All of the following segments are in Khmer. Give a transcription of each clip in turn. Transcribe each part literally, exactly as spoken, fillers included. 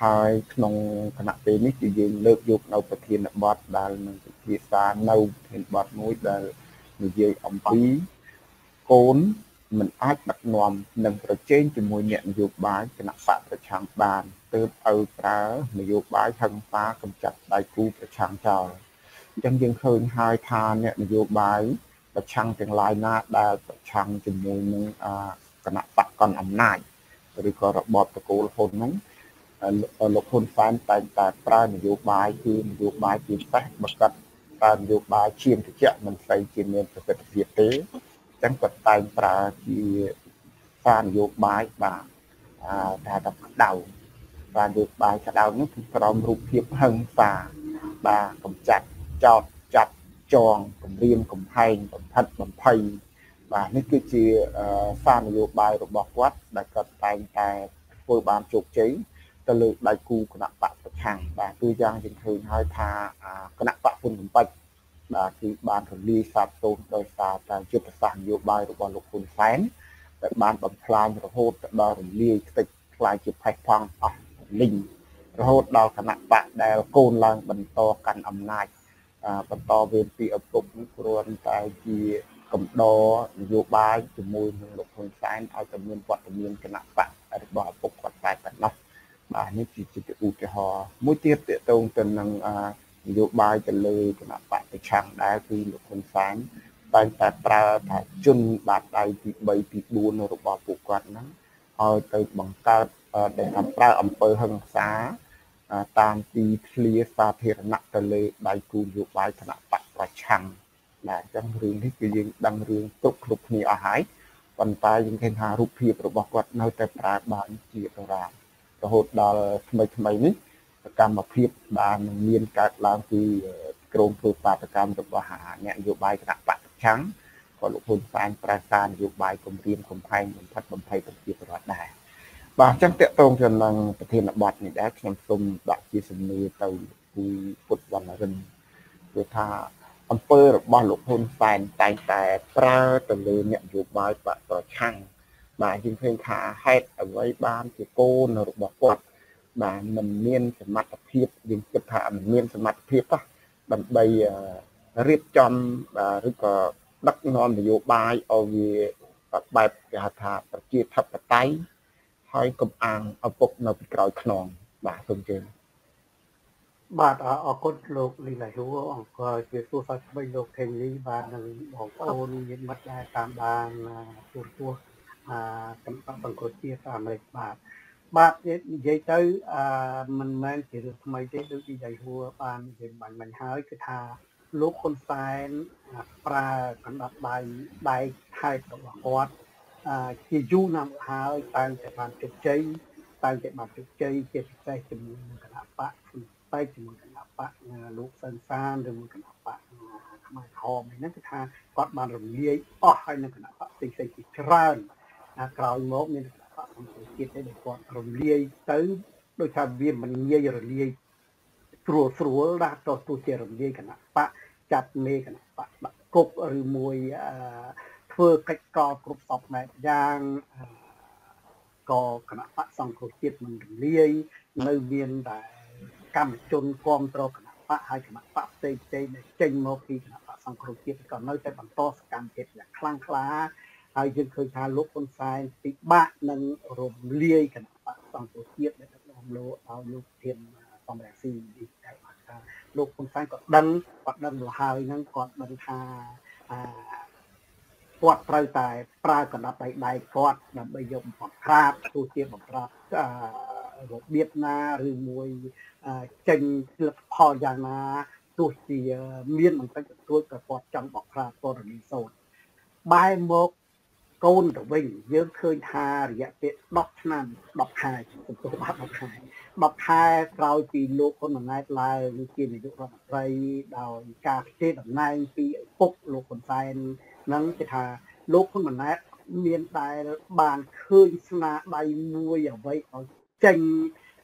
ហើយក្នុងគណៈពេលនេះគឺយើងលើកយកនៅប្រធានបទដែលនឹងពិភាក្សានៅប្រធានបទមួយដែលនិយាយអំពីកូនមិនអាចដឹកនាំនិងប្រជែងជាមួយអ្នកនយោបាយគណៈបកប្រឆាំងបានទើបឲ្យប្រើនយោបាយហិង្សាកម្ចាត់ដៃគូប្រឆាំងចោលអញ្ចឹងយើងឃើញហើយថាអ្នកនយោបាយប្រឆាំងទាំងឡាយណាដែលប្រឆាំងជាមួយនឹងគណៈបកកណ្ដាលអំណាចឬក៏របបតកូលហ៊ុនហ្នឹងលោកហ៊ុនសែនតែងតែប្រើនយោបាយគឺនយោបាយជាពិសេសបើកាត់ប្រើនយោបាយឈាមត្រជាក់មិនស្អីជាមានប្រសិទ្ធភាពទេអញ្ចឹងគាត់តែងប្រើជាសារនយោបាយបាទថាថាក្តៅសារនយោបាយក្តៅនេះគឺក្រោមរូបភាពហិង្សាបាទកម្ចាត់ចោតចាប់ចងគម្រាមកំហែងបំផិតបំភ័យបាទនេះគឺជាសារនយោបាយរបស់គាត់ដែលគាត់តែងតែធ្វើបានជោគជ័យទៅលើដៃគូគណៈបកប្រឆាំងបាទទូយ៉ាងយើងឃើញហើយថាគណៈបកហ៊ុនកំពេចបាទគឺបានរលាយសាបសូន្យដោយសារតែយុទ្ធសាស្ត្រនយោបាយរបស់លោកហ៊ុនសែនដែលបានបំផ្លាញរហូតដល់រលាយខ្ទេចខ្លាយជាផេះផង់អស់លីងរហូតដល់គណៈបកដែលកូនឡើងបន្តកាន់អំណាចបន្តវេនពីឪពុកគ្រាន់តែជាកំដរនយោបាយជាមួយនឹងលោកហ៊ុនសែនឲ្យតែមានវត្តមានគណៈបករបស់ឪពុកគាត់តែប៉ុណ្ណោះបាទនេះជាឧទាហរណ៍មួយទៀតតកតងទៅនឹងនយោបាយទៅលើគណៈបកប្រឆាំងដែរគឺលោកហ៊ុនសែនតែងតែប្រើថាជនបាតដៃទីបីទីបួនរបស់ពួកគាត់ហ្នឹងឲ្យទៅបង្កើតដែលថាប្រើអំពើហិង្សាតាមទីធ្លាសាធារណៈទៅលើដៃគូនយោបាយគណៈបកប្រឆាំងបាទអញ្ចឹងរឿងនេះគឺយើងដឹងរឿងគ្រប់គ្រប់គ្នាអស់ហើយប៉ុន្តែយើងឃើញថារូបភាពរបស់គាត់នៅតែប្រើបានជាដរាបរហូតដល់ថ្មីថ្មីនេះសកម្មភាពបានមានកើតឡើងពីក្រមធ្វើបាតកម្មរបស់អ្នកនយោបាយគណៈបកប្រឆាំងក៏លោកហ៊ុនសែនប្រើសារនយោបាយគម្រាមកំហែងបំផិតបំភ័យប្រជាពលរដ្ឋដែរបាទអញ្ចឹងតកតងទៅនឹងប្រធានបទនេះដែរខ្ញុំសូមដាក់ជាសំណួរទៅពីពុទ្ធវណ្ណរិនគឺថាអំពើរបស់លោកហ៊ុនសែនតែងតែប្រើទៅលើអ្នកនយោបាយបកប្រឆាំងបាទយើងឃើញថាហេតុអ្វីបានជាកូនរបស់គាត់បាទមិនមានសមត្ថភាពយើងគិតថាមិនមានសមត្ថភាពទេដើម្បីរៀបចំឬក៏ដឹកនាំនយោបាយឲ្យវាបែបគេហៅថាប្រជាធិបតេយ្យហើយកំអាងឪពុកនៅពីក្រោយខ្នងបាទសូមជឿបាទអរគុណលោកលីឡាហ៊ូអង្គជាសួរសាស្ត្រលោកខេងលីបាទនឹងបងប្អូនញាតិមិត្តដែលតាមបានទូរទស្សន៍អាកម្មសង្គ្រោះជាតិអាមេរិកបាទបាទនិយាយទៅអឺមិនមែនជារឿងថ្មីទេដូចលីឡាហ៊ូបាននិយាយបាញ់មិញហើយគឺថាលោកហ៊ុនសែនប្រើកណ្ដាប់ដៃដៃថែបរបស់គាត់ជាយូរណាស់មកហើយតែតែបានជោគជ័យតែតែបានជោគជ័យជាពិសេសជាមួយនឹងគណៈបកតែជាមួយគណៈបកលោកសង្សានឬមួយគណៈបកខ្មែរក្រហមហ្នឹងគឺថាគាត់បានរំលាយអស់ហើយនឹងគណៈបកផ្សេងៗជាច្រើនក្រោយមកមានគណៈបកសង្គ្រោះជាតិដែលគាត់រំលាយទៅដោយថាវាមិនងាយរលាយស្រួលស្រួលដែរតោះទោះជារំលាយគណៈបកចាប់មេគណៈបកដាក់គុកឬមួយធ្វើកិច្ចកលគ្រប់សពបែបយ៉ាងក៏គណៈបកសង្គ្រោះជាតិមិនរលាយនៅមានតែកម្មជនគ្រប់គ្រងគណៈបកហើយគណៈបកផ្សេងផ្សេងដែលចេញមកពីគណៈបកសង្គ្រោះជាតិក៏នៅតែបន្តសកម្មភាពយ៉ាងខ្លាំងក្លាហើយយើងឃើញថាលោកហ៊ុនសែនពិបាកនឹងរំលាយគណៈបកសង្គ្រោះជាតិដែលដឹកនាំលោកឲ្យលោកធានសំរងស៊ីនេះតែថាលោកហ៊ុនសែនក៏ដឹងគាត់ដឹងទៅហើយហ្នឹងគាត់ដឹងថាអាគាត់ត្រូវតែប្រើកណ្ដាប់ដៃដៃគាត់ដើម្បីយកបំផាត់ក្រាបទោះជាបំផាត់របៀបណាឬមួយចេញលទ្ធផលយ៉ាងណាទោះជាមានបន្តិចបន្តួចក៏គាត់ចង់បកក្រាបគាត់រលីសូនបែរមកកូនទៅវិញយើងឃើញថារយៈពេលដប់ឆ្នាំដប់ខែសំទោសបាទដប់ខែដប់ខែក្រោយពីលោកហ៊ុនម៉ាណែតឡើងជានាយករដ្ឋមន្ត្រីដោយការផ្ទេរតំណែងពីឪពុកលោកហ៊ុនសែននឹងគេថាលោកហ៊ុនម៉ាណែតមានដែលបានឃើញស្នាដៃមួយអ្វីឲ្យចេញ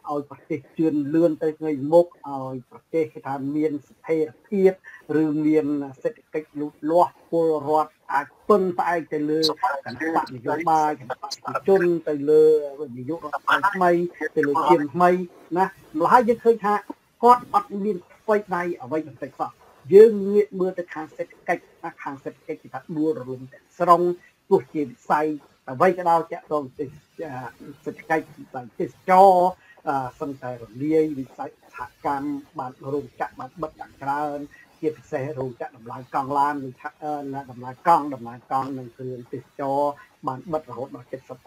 ឲ្យប្រទេសជឿនលឿនទៅថ្ងៃមុខឲ្យប្រទេសគេថាមានស្ថិរភាពឬមានសេដ្ឋកិច្ចលូតលាស់ពលរដ្ឋអាចពឹងផ្អែកទៅលើគណៈបកនយោបាយគណៈបកប្រជាជនទៅលើនាយករដ្ឋមន្ត្រីថ្មីទៅលើជាថ្មីណាម្ល៉េះយើងឃើញថាគាត់អត់មានអ្វីដៃអ្វីបន្តិចសោះយើងងាកមើលទៅខាងសេដ្ឋកិច្ចខាងសេដ្ឋកិច្ចគេថាដួលរលំទាំងស្រុងទោះជាវិស័យអ្វីក៏ដោយចាក់តងទៅសេដ្ឋកិច្ចវិស័យទេសចរសន្តិរលាយវិស័យសហកម្មបានរោងចក្របានបិទយ៉ាងច្រើនជាពិសេសរោងចក្រដំឡើងកង់ឡានឬថាដំឡើងកង់ដំឡើងកង់និងគ្រឿងទេសចរបានបិទរហូតដល់ 70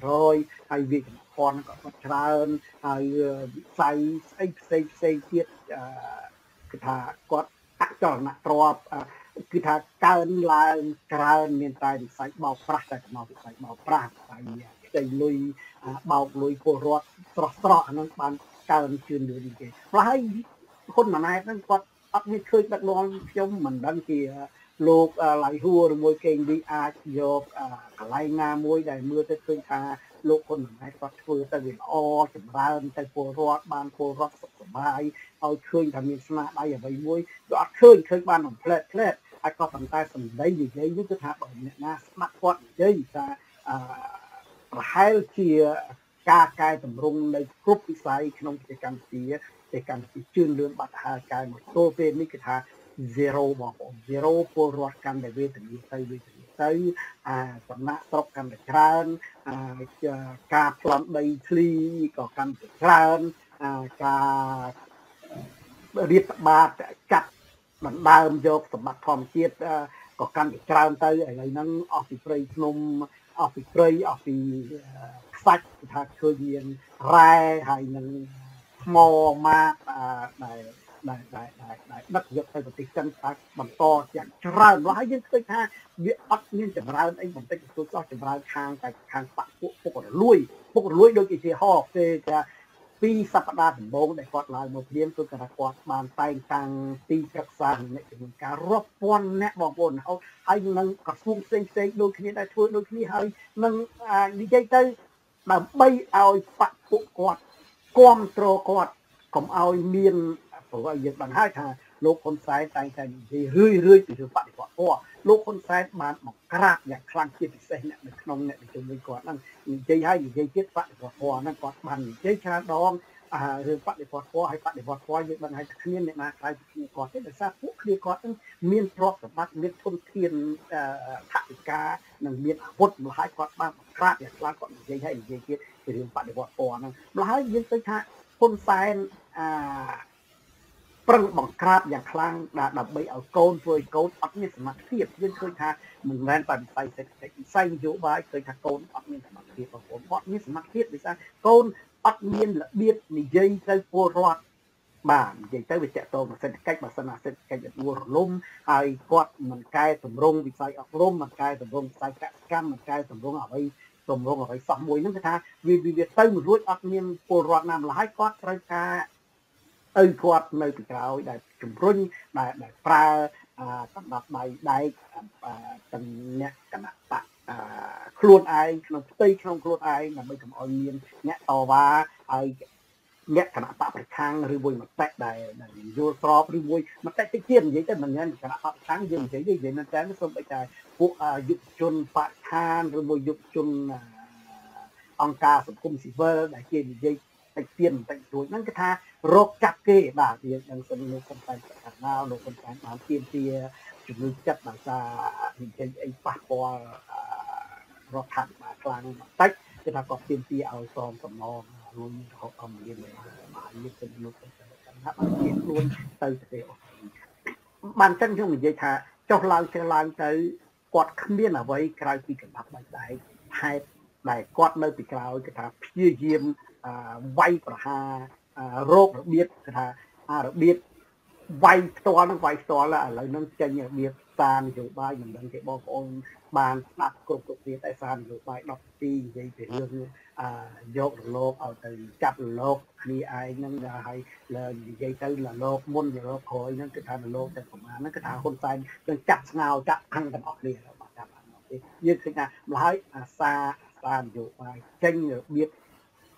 80% ហើយវាចំនួនក៏បិទច្រើនហើយវិស័យស្អីផ្សេងផ្សេងទៀតគឺថាគាត់អចលនទ្រព្យគឺថាកើនឡើងច្រើនមានតែវិស័យបោកប្រាស់តែកំណត់វិស័យបោកប្រាស់ហើយខ្ចីលុយបោកលុយពលរដ្ឋស្រស់ស្រស់អាហ្នឹងបានកើនជឿនលឿនគេហើយហ៊ុនម៉ាណែតហ្នឹងគាត់អត់មានឃើញដឹកនាំខ្ញុំមិនដឹងជាលោកឡៃហួរឬមួយកេងឌីអាចយកកន្លែងណាមួយដែលមើលទៅឃើញថាលោកហ៊ុនម៉ាណែតគាត់ធ្វើទៅវាល្អចម្រើនទៅពលរដ្ឋបានពលរដ្ឋសុខសប្បាយឲ្យឃើញថាមានស្នាដៃអ្វីមួយក៏អត់ឃើញឃើញបានបំផ្លែតផ្លែតហើយក៏ប៉ុន្តែសម្ដីនិយាយនេះគឺថាបើអ្នកណាស្ដាប់គាត់និយាយថាអឺប្រហែលជាការកែតម្រង់នៅគ្រប់វិស័យក្នុងប្រទេសកម្ពុជាប្រទេសកម្ពុជាជឿនលឿនបាត់ហើរកែមកទល់ពេលនេះគឺថា zero បងប្អូន zero ពលរដ្ឋកាន់តែវេទនាទៅវេទនាទៅអាសំណាក់ស្រុកកាន់តែច្រើនអាការប្លន់ដីធ្លីក៏កាន់តែច្រើនអាការរៀបបាតចាត់ដណ្ដើមយកសម្បត្តិធម្មជាតិក៏កាន់តែច្រើនទៅឥឡូវហ្នឹងអស់ពីព្រៃភ្នំអស់ពីព្រៃអស់ពីខ្សាច់គេថាឃើញមានរ៉ែហើយនឹងថ្មម៉ាកដែលដែលដែលដែលដឹកយកទៅប្រទេសចិនតែបន្តយ៉ាងច្រើនហើយយើងឃើញថាវាអត់មានចម្រើនអីបន្តិចបន្តួចចម្រើនខាងតែខាងបកពួកពុករលួយពុករលួយដូចជាជាហោគេថាពីសប្តាហ៍ដំបូងដែលគាត់ឡើងមកព្រាមគឺគាត់គាត់បានតែងតាំងទីប្រឹក្សានៃជំនាញការរាប់ពាន់អ្នកបងប្អូនហើយនឹងក្រសួងផ្សេងផ្សេងដូចគ្នាដែរធ្វើដូចគ្នាហើយនឹងនិយាយទៅដើម្បីឲ្យបកពួកគាត់គ្រប់គ្រងគាត់កុំឲ្យមានព្រោះយើងដឹងហើយថាលោកហ៊ុនសែនតែងតែនិយាយរឿយរឿយពីរឿងបដិវត្តពណ៌លោកហ៊ុនសែនបានបង្ក្រាបយ៉ាងខ្លាំងជាពិសេសអ្នកនៅក្នុងអ្នកជំនាញគាត់ហ្នឹងនិយាយហើយនិយាយទៀតបដិវត្តពណ៌ហ្នឹងគាត់បាននិយាយច្រើនដងរឿងបដិវត្តពណ៌ហើយបដិវត្តពណ៌យើងដឹងហើយគ្មានអ្នកណាខ្លាចពីគ្នាគាត់ទេដោយសារពួកគ្នាគាត់ហ្នឹងមានទ្រព្យសម្បត្តិមានធនធានថវិកានិងមានអាវុធម្ល៉េះគាត់បានបង្ក្រាបយ៉ាងខ្លាំងគាត់និយាយហើយនិយាយទៀតពីរឿងបដិវត្តពណ៌ហ្នឹងម្ល៉េះហើយយើងឃើញថាហ៊ុនសែនអាប្រឹងបង្ក្រាបយ៉ាងខ្លាំងដើម្បីឲ្យកូនធ្វើឲ្យកូនអត់មានសមត្ថភាពយើងឃើញថាមិនមែនតែវិស័យសេដ្ឋកិច្ចវិស័យនយោបាយឃើញថាកូនអត់មានសមត្ថភាពបងប្អូនអត់មានសមត្ថភាពដោយសារកូនអត់មានរបៀបនិយាយទៅពលរដ្ឋបាទនិយាយទៅវាតកតងសេដ្ឋកិច្ចបើសិនណាសេដ្ឋកិច្ចដួលរលំហើយគាត់មិនកែតម្រង់វិស័យអប់រំមិនកែតម្រង់វិស័យកសិកម្មមិនកែតម្រង់អ្វីតម្រង់អ្វីសោះមួយហ្នឹងគឺថាវាវាទៅមិនរួចអត់មានពលរដ្ឋណាម្ល៉េះហើយគាត់ត្រូវការឪគាត់នៅពីក្រោយដែលជំរុញដែលដែលប្រើកំណត់ដៃដែកទាំងអ្នកគណៈបកខ្លួនឯងក្នុងផ្ទៃក្នុងខ្លួនឯងដើម្បីកុំឲ្យមានអ្នកតវ៉ាឲ្យអ្នកគណៈបកប្រឆាំងឬមួយមតិដែលយល់ស្របឬមួយមតិតិចទៀតនិយាយទៅមិនមែនគណៈបកប្រឆាំងយើងនិយាយទេនិយាយមែនតើសូម្បីតែពួកយុវជនបកឋានឬមួយយុវជនអង្គការសង្គមស៊ីវិលដែលគេនិយាយតិចទៀតបន្តិចរួចហ្នឹងគឺថារកចាប់គេបាទយើងនឹងសិនលោកកំតែខាងណាលោកកំតែបានទៀមទាជំនួយចិត្តដោយសារនិយាយអីប៉ះពាល់រដ្ឋាភិបាលខ្លាំងបន្តិចគឺថាគាត់ទៀមទាឲ្យសងសំណងរួមរហូតដល់មានបាទយើងទៅលោកទៅថាបានទៀមខ្លួនទៅប្រទេសអូស្ត្រាលីបានចឹងខ្ញុំនិយាយថាចុះឡើងចុះឡើងទៅគាត់គ្មានអ្វីក្រៅពីកណ្ដាប់បែកដែកហេតុដែលគាត់នៅពីក្រោយគឺថាព្យាយាមវាយប្រហាររោគរបៀបគឺថារបៀបវាយផ្ទាល់នឹងវាយផ្ទាល់ឥឡូវហ្នឹងចេញរបៀបសារនយោបាយមិនដឹងទេបងប្អូនបានស្ដាប់គ្រប់គ្រប់គ្នាតែសារនយោបាយដប់ទីនិយាយពីរឿងយករលកឲ្យទៅចាប់រលកគ្នាឯងហ្នឹងហើយនិយាយទៅរលកមុនរលកក្រោយហ្នឹងគឺថារលកតែប្រហែលហ្នឹងគឺថាហ៊ុនសែននឹងចាប់ស្ងោចាប់ខាងទាំងអស់គ្នាបាទចាប់អត់ទេយើងឃើញថាម្ល៉េះអាសាសារនយោបាយចេញរបៀប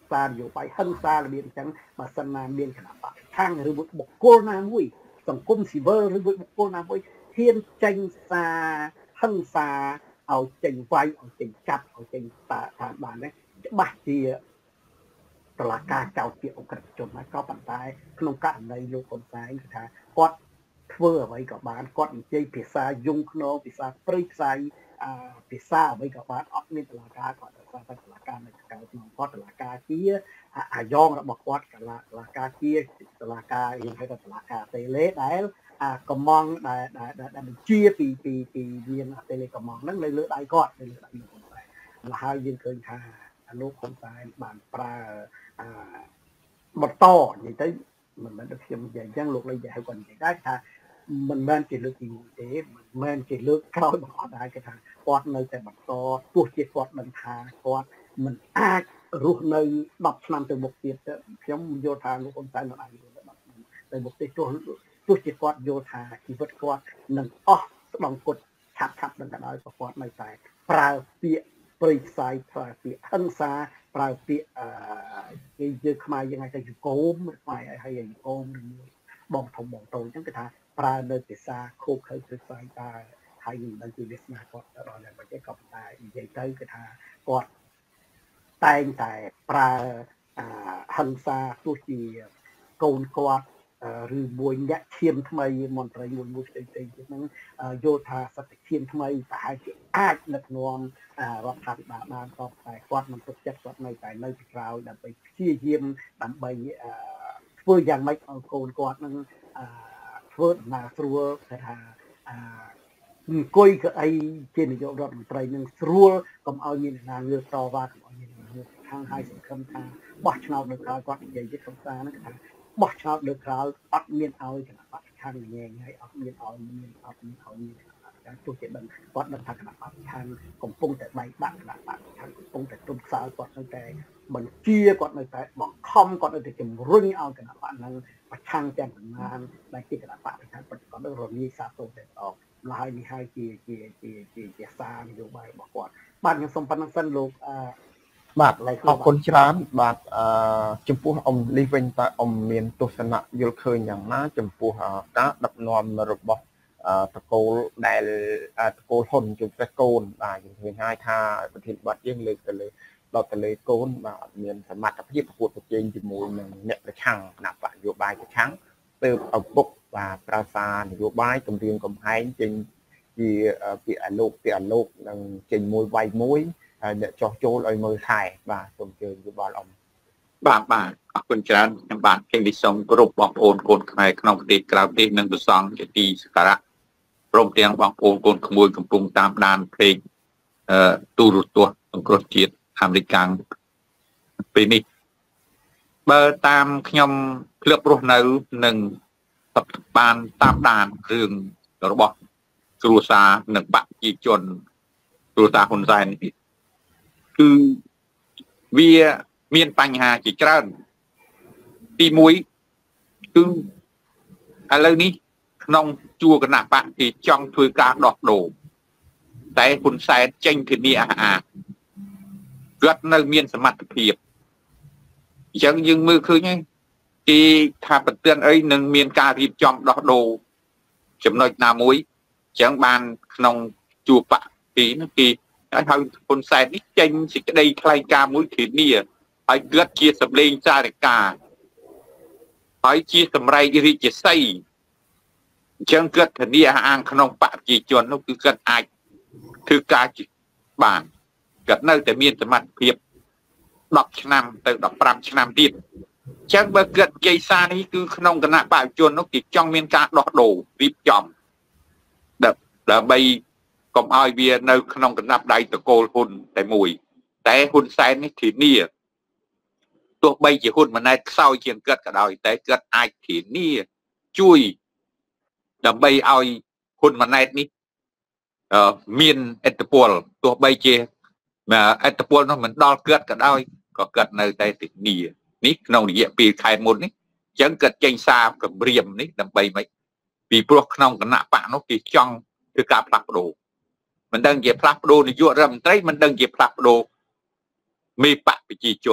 សានយោបាយហិង្សារបៀបអញ្ចឹងបើសិនណាមានគណៈបកខាងឬបុគ្គលណាមួយសង្គមស៊ីវិលឬបុគ្គលណាមួយហ៊ានចេញសារហិង្សាឲ្យចេញវាយឲ្យចេញចាប់ឲ្យចេញតាមបាននេះច្បាស់ជាតឡាការចោទជាអក្រិតជនហើយក៏ប៉ុន្តែក្នុងករណីលោកហ៊ុនសែនគឺថាគាត់ធ្វើអ្វីក៏បានគាត់និយាយភាសាយងខ្នងភាសាព្រៃផ្សៃអាភាសាអ្វីក៏បានអត់មានតឡាការគាត់ថាតឡាការនៅក្រៅក្នុងគាត់តឡាការជាអាយ៉ងរបស់គាត់តឡាការជាតឡាការយើងហៅថាតឡាការតេលេដែលអាកំងដែលដែលបញ្ជាពីពីពីមានតេលេកំងហ្នឹងនៅលើដៃគាត់នៅលើដៃលោកហ៊ុនសែនមកហើយយើងឃើញថាលោកហ៊ុនសែនបានប្រើអាបន្តនិយាយទៅមិនមែនដូចខ្ញុំនិយាយអញ្ចឹងលោកលេងនិយាយឲ្យគាត់និយាយដែរថាមិនមែនជាលើកទីមួយទេមិនមែនជាលើកក្រោយបង្អត់ដែរគេថាគាត់នៅតែបន្តទោះជាគាត់ដឹងថាគាត់មិនអាចរស់នៅដប់ឆ្នាំទៅមុខទៀតខ្ញុំយល់ថាលោកហ៊ុនសែនមិនអាចរស់នៅដប់ឆ្នាំទៅមុខទេទោះទោះជាគាត់យល់ថាជីវិតគាត់នឹងអស់ស្ដង់គុតឆាប់ឆាប់នឹងក៏ដោយក៏គាត់នៅតែប្រើពាក្យព្រៃផ្សាយប្រើពាក្យហិង្សាប្រើពាក្យអឺគេយើងខ្មែរយើងហៅថាយគោមខ្មែរហើយយគោមឬមួយបងធំបងតូចអញ្ចឹងគេថាប្រើនៅភាសាខូបខើព្រៃផ្សាយតែហើយមិនដឹងពីវាស្នាគាត់ទៅដល់យ៉ាងម៉េចទេក៏ប៉ុន្តែនិយាយទៅគឺថាគាត់តែងតែប្រើអហិង្សាទោះជាកូនគាត់ឬមួយអ្នកឈាមថ្មីមន្ត្រីមួយមួយផ្សេងផ្សេងទៀតហ្នឹងយល់ថាសត្វឈាមថ្មីប្រហែលជាអាចដឹកនាំរដ្ឋាភិបាលបានក៏តែគាត់មិនទុកចិត្តគាត់នៅតែនៅពីក្រោយដើម្បីព្យាយាមដើម្បីធ្វើយ៉ាងម៉េចឲ្យកូនគាត់នឹងធ្វើដំណើរស្រួលគេថាអង្គុយកៅអីជានាយករដ្ឋមន្ត្រីនឹងស្រួលកុំឲ្យមានអ្នកណាងើបតវ៉ាកុំឲ្យមានអ្នកណាខាងហើយសង្ឃឹមថាបោះឆ្នោតនៅក្រៅគាត់និយាយជាសំសាហ្នឹងថាបោះឆ្នោតលើក្រោយអត់មានឲ្យគណៈបព្វខាងញែងហើយអត់មានឲ្យមានអត់មានឲ្យមានការទោះជាដឹងគាត់ដឹងថាគណៈបព្វខាងកំពុងតែបែកបាក់គណៈបព្វខាងកំពុងតែទុំខ្សោយគាត់នៅតែបញ្ជាគាត់នៅតែបង្ខំគាត់នៅតែជំរុញឲ្យគណៈបព្វហ្នឹងប្រឆាំងទាំងប្រមាណដែលជាគណៈបព្វខាងពិតគាត់នឹងរលាយសាទរតែអស់ម្ល៉េះនេះហើយជាជាជាជាជាសារនយោបាយរបស់គាត់បាទខ្ញុំសូមប៉ុណ្្នឹងសិនលោកអឺបាទអរគុណច្រើនបាទអឺចំពោះអ៊ំលីវិញតើអ៊ំមានទស្សនៈយល់ឃើញយ៉ាងណាចំពោះការដឹកនាំរបស់តកូលដែលតកូលហ៊ុនជាពិសេសកូនបាទយើងឃើញហើយថាប្រធានបទយើងលើកទៅលើដល់ទៅលើកូនបាទអត់មានសមត្ថភាពប្រកួតប្រជែងជាមួយនឹងអ្នកប្រឆាំងគណៈបកនយោបាយប្រឆាំងទើបឪពុកបាទប្រើសារនយោបាយគម្រាមកំហែងចេញជាពាក្យអាលោកពាក្យអាលោកនឹងចេញមួយវាយមួយហើយអ្នកចោះចូលឲ្យមើលថែបាទសូមជើញយោបល់អ៊ំបាទបាទអរគុណច្រើនខ្ញុំបាទគង់នេះសូមគោរពបងប្អូនកូនខ្មែរក្នុងប្រទេសក្រៅប្រទេសនិងប្រសង់ជាទីសក្ការៈព្រមទាំងបងប្អូនកូនក្មួយកំពុងតាមដានเพลงអឺទូរទស្សន៍សង្គ្រោះជាតិអាមេរិកពេលនេះបើតាមខ្ញុំភ្លឹបរស់នៅនឹងបានតាមដានរឿងរបស់គ្រួសារនិងបកប្រជាជនគ្រួសារហ៊ុនសែននេះគឺវាមានបញ្ហាជាច្រើនទីមួយគឺឥឡូវនេះក្នុងជួរគណៈបកគេចង់ធ្វើការដោះដូរតែហ៊ុនសែនចេញធានាអះអាងគាត់នៅមានសមត្ថភាពអញ្ចឹងយើងមើលឃើញហើយគេថាប្រទានអីនឹងមានការរៀបចំដោះដូរចំណុចណាមួយអញ្ចឹងបានក្នុងជួរបកពីនោះគេហើយហ៊ុនសែននេះចេញសេចក្តីថ្លែងការណ៍មួយធានាហើយគាត់ជាសម្លេងសារការហើយជាសម្រែករាជសីអញ្ចឹងគាត់ធានាអះអាងក្នុងបកប្រជាជននោះគឺគាត់អាចធ្វើការបានគាត់នៅតែមានសមត្ថភាពដប់ឆ្នាំទៅដប់ប្រាំឆ្នាំទៀតអញ្ចឹងបើគាត់និយាយសារនេះគឺក្នុងគណៈបកជននោះគេចង់មានការដោះដូររៀបចំដើម្បីកុំឲ្យវានៅក្នុងកណ្ដាប់ដៃតកូលហ៊ុនតែមួយតែហ៊ុនសែននេះធានាទោះបីជាហ៊ុនម៉ាណែតខ្សោយជាងគាត់ក៏ដោយតែគាត់អាចធានាជួយដើម្បីឲ្យហ៊ុនម៉ាណែតនេះមានឥទ្ធិពលទោះបីជាឥទ្ធិពលនោះមិនដល់គាត់ក៏ដោយក៏គាត់នៅតែធានានេះក្នុងរយៈពេលខែមុននេះអញ្ចឹងគាត់ចេញសារគម្រាមនេះដើម្បីមិនពីព្រោះក្នុងគណៈបកនោះគេចង់ធ្វើការផ្លាស់ប្ដូរមិនដឹងជាផ្លាស់ប្ដូរនាយករដ្ឋមន្ត្រីមិនដឹងជាផ្លាស់ប្ដូរមេបកប្រជាជនអ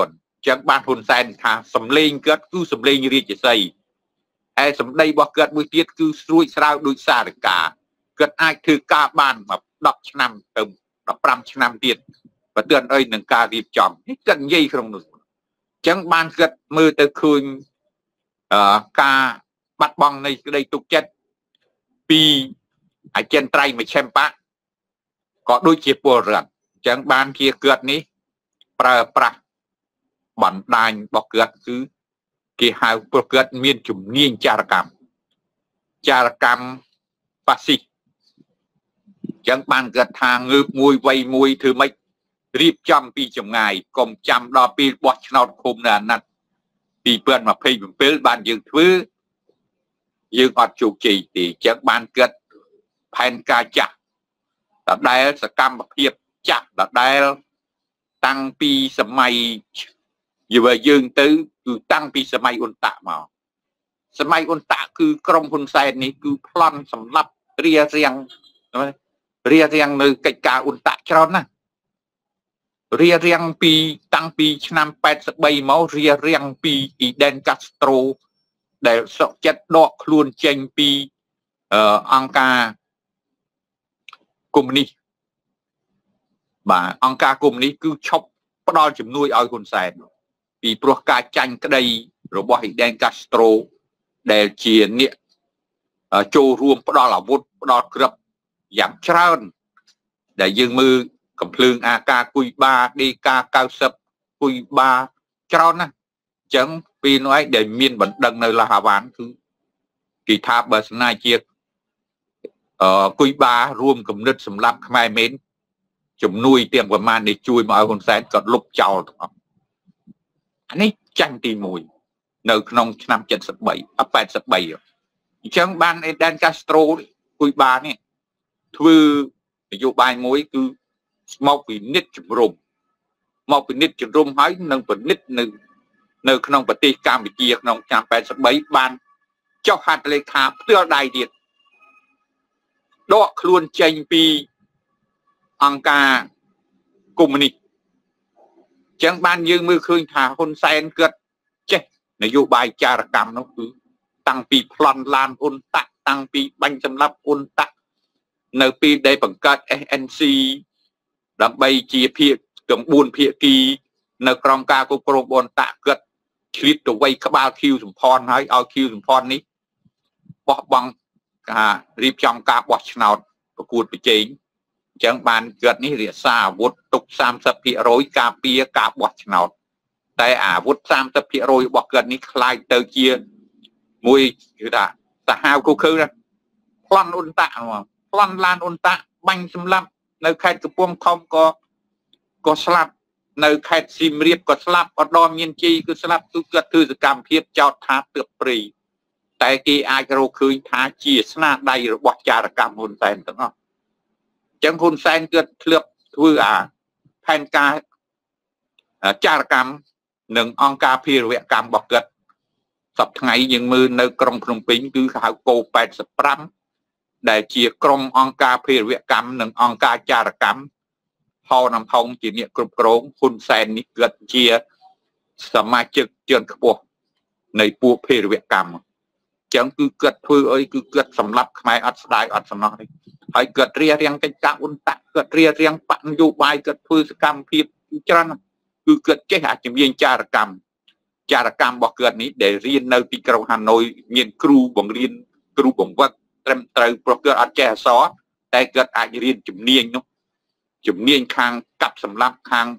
chẳng ban Hun Sen thà sầm lên cất cứ sầm lên như chỉ xây ai sầm đây bỏ cất mũi tiết cứ xuôi sao đôi xa được cả cất ai thư ca ban mà đọc năm tầm đọc năm năm tiền và tuyên ơi nâng ca dịp chọn cần dây không được chẳng ban cất mưa tới khơi ca bắt băng này đây tục chất pi ở trên trai mà xem bác có đôi chiếc bùa rợn chẳng ban kia cất ní pra pra bản đàn bọc cất cứ kỳ hào bọc cất miên chủng niên chà cam chà cam phát xì chẳng ban cất hàng ngược mùi vây mùi thứ mấy riêng trăm pi chồng ngày còn trăm đo pi bọt nọt khôm là nặt pi bươn mà phê bình phê ban dương thứ dương ọt chủ trì thì chẳng ban cất phèn ca chặt đã đây sẽ cam bậc hiệp chặt đã đây tăng pi sớm mai dù vậy dương tới cứ tăng pi sớm mai ôn tạ mà sớm mai ôn tạ cứ trong Hun Sen này cứ plan sắm lắp ria riêng ria riêng nơi cách cả ôn tạ cho nó ria riêng pi tăng pi năm bảy sập bay máu ria riêng pi Iden Castro để sọ chất đọ luôn tranh pi ông ca cùng đi bà ông ca cùng đi cứ chọc bắt đầu chìm nuôi ở Hun Sen vì pro ca tranh cái đây rồi bỏ Iden Castro để chia nhẹ châu ruộng bắt đầu là vút bắt đầu cướp giảm trơn để dương mưa cầm lương a ca cùi ba đi ca cao sập cùi ba trơn á chẳng vì nói để miền bẩn đằng nơi là hà ván thứ kỳ tha bờ này chia ở cùi ba ruộng cầm nứt sầm lấp mai mến chủng nuôi tiền của man để chui mà ở Hun Sen còn lục chào anh ấy tranh tì mùi nơi nông năm chín十bảy ấp bảy十bảy chẳng ban Eden Castro cùi ba này thư dụ bài mối cứ một vì nít chủng rùm một vì nít chủng rùm hỏi nâng phần nít nơi nơi nông vật tì cam bị chia nông năm bảy十bảy ban cho hạt lệ khá tiêu đại điện đó luôn tranh pi ông ca cùng đi chẳng ban dương mưa khơi thả Hun Sen cất chết này dụ bài cha cam nó cứ tăng pi plan lan ôn tạc tăng pi banh châm lắp ôn tạc nơi pi đây bằng cất en xê đâm bay chia phía cầm buôn phía kỳ nơi trong ca của pro ôn tạc cất clip từ quay các ba kêu dùng phòn hay ao kêu dùng phòn ní bỏ bằng à riêng trong ca bỏ nào của cuộc bị chế chẳng bàn gật ní rỉa xa vút tục sam sập phía rối ca pia cả bỏ nào tại à vút sam sập phía rối bỏ gật ní khai tờ chia mùi như đã ta hao cô khứ ra plan ôn tạ mà plan lan ôn tạ banh xâm lâm nơi khai cái buông không có có slap nơi khai sim riệp có slap có đo miên chi cứ slap cứ gật thư cảm phiếp cho thá tược prì tại khi ai rô khơi thá chia sna đầy rồi bỏ trả ra cảm Hun Sen đúng không chẳng Hun Sen cất lược thư à phèn ca trả ra cảm nâng ông ca phê rượu cảm bọc gật sắp ngày những mưa nơi trong Phnom Penh cứ khảo cô bảy mươi lăm để chia trong ông ca phê rượu cảm nâng ông ca trả ra cảm họ nằm thông chỉ niệm cục rốn Hun Sen gật chia sớm mai trực trường cấp bộ này buộc phê rượu cảm chẳng cứ cất thư ơi cứ cất sầm lấp mai ắt đại ắt sầm nói hay cất ria riêng cái cá ôn tạ cất ria riêng bạn du bài cất thư cam phiệt chân cứ cất chế hạ chìm viên cha cam cha cam bọc cất ní để riêng nơi pi cầu Hà Nội miền kru bằng riêng kru bằng vật trem trời bọc cất ăn chè xó tại cất ai riêng chìm niên nó chìm niên khang cặp sầm lấp khang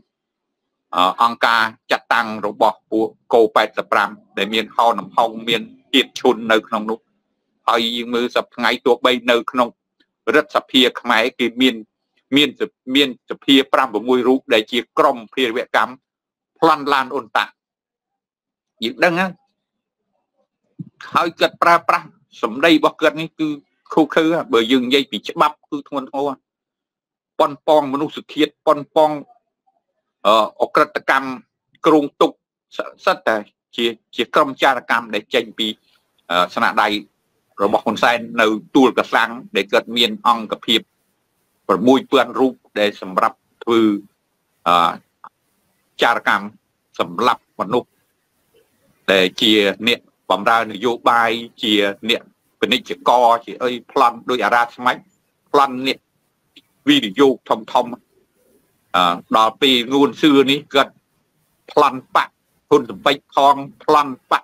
ông ca chặt tăng rồi bọc của cô bảy mươi lăm để miền hò nằm hông miền tiệt chôn nơiក្នុងនោះហើយយើងមើលសប្ថ្ងៃទោះបីនៅក្នុងរដ្ឋសភាខ្មែរគេមានមានមានសភាប្រាំប្រាំមួយរូបដែលជាក្រុមភារវកម្មប្លន់ឡានអ៊ុនតាយើងដឹងហ្នឹងហើយគាត់ប្រើប្រាស់សម្ដីរបស់គាត់នេះគឺខុសខើបើយើងនិយាយពីច្បាប់គឺធ្ងន់ធ្ងរប៉ុនប៉ងមនុស្សជាតិប៉ុនប៉ងអអក្រិតកម្មគ្រងទុកសិតតែជាជាក្រុមចារកម្មដែលចេញពីស្នាដៃរបស់ហ៊ុនសែននៅទួលកសាំងដែលគាត់មានអង្គភាពប្រមួយពាន់រូបដែលសម្រាប់ធ្វើចារកម្មសម្រាប់ một nụ để chia niệm bấm ra vô bài chia niệm bên đây chỉ co chỉ ơi plan đôi à ra máy plan niệm video thông thông à đó vì nguồn xưa ní gần plan bạc hôn bạch phong plan bạc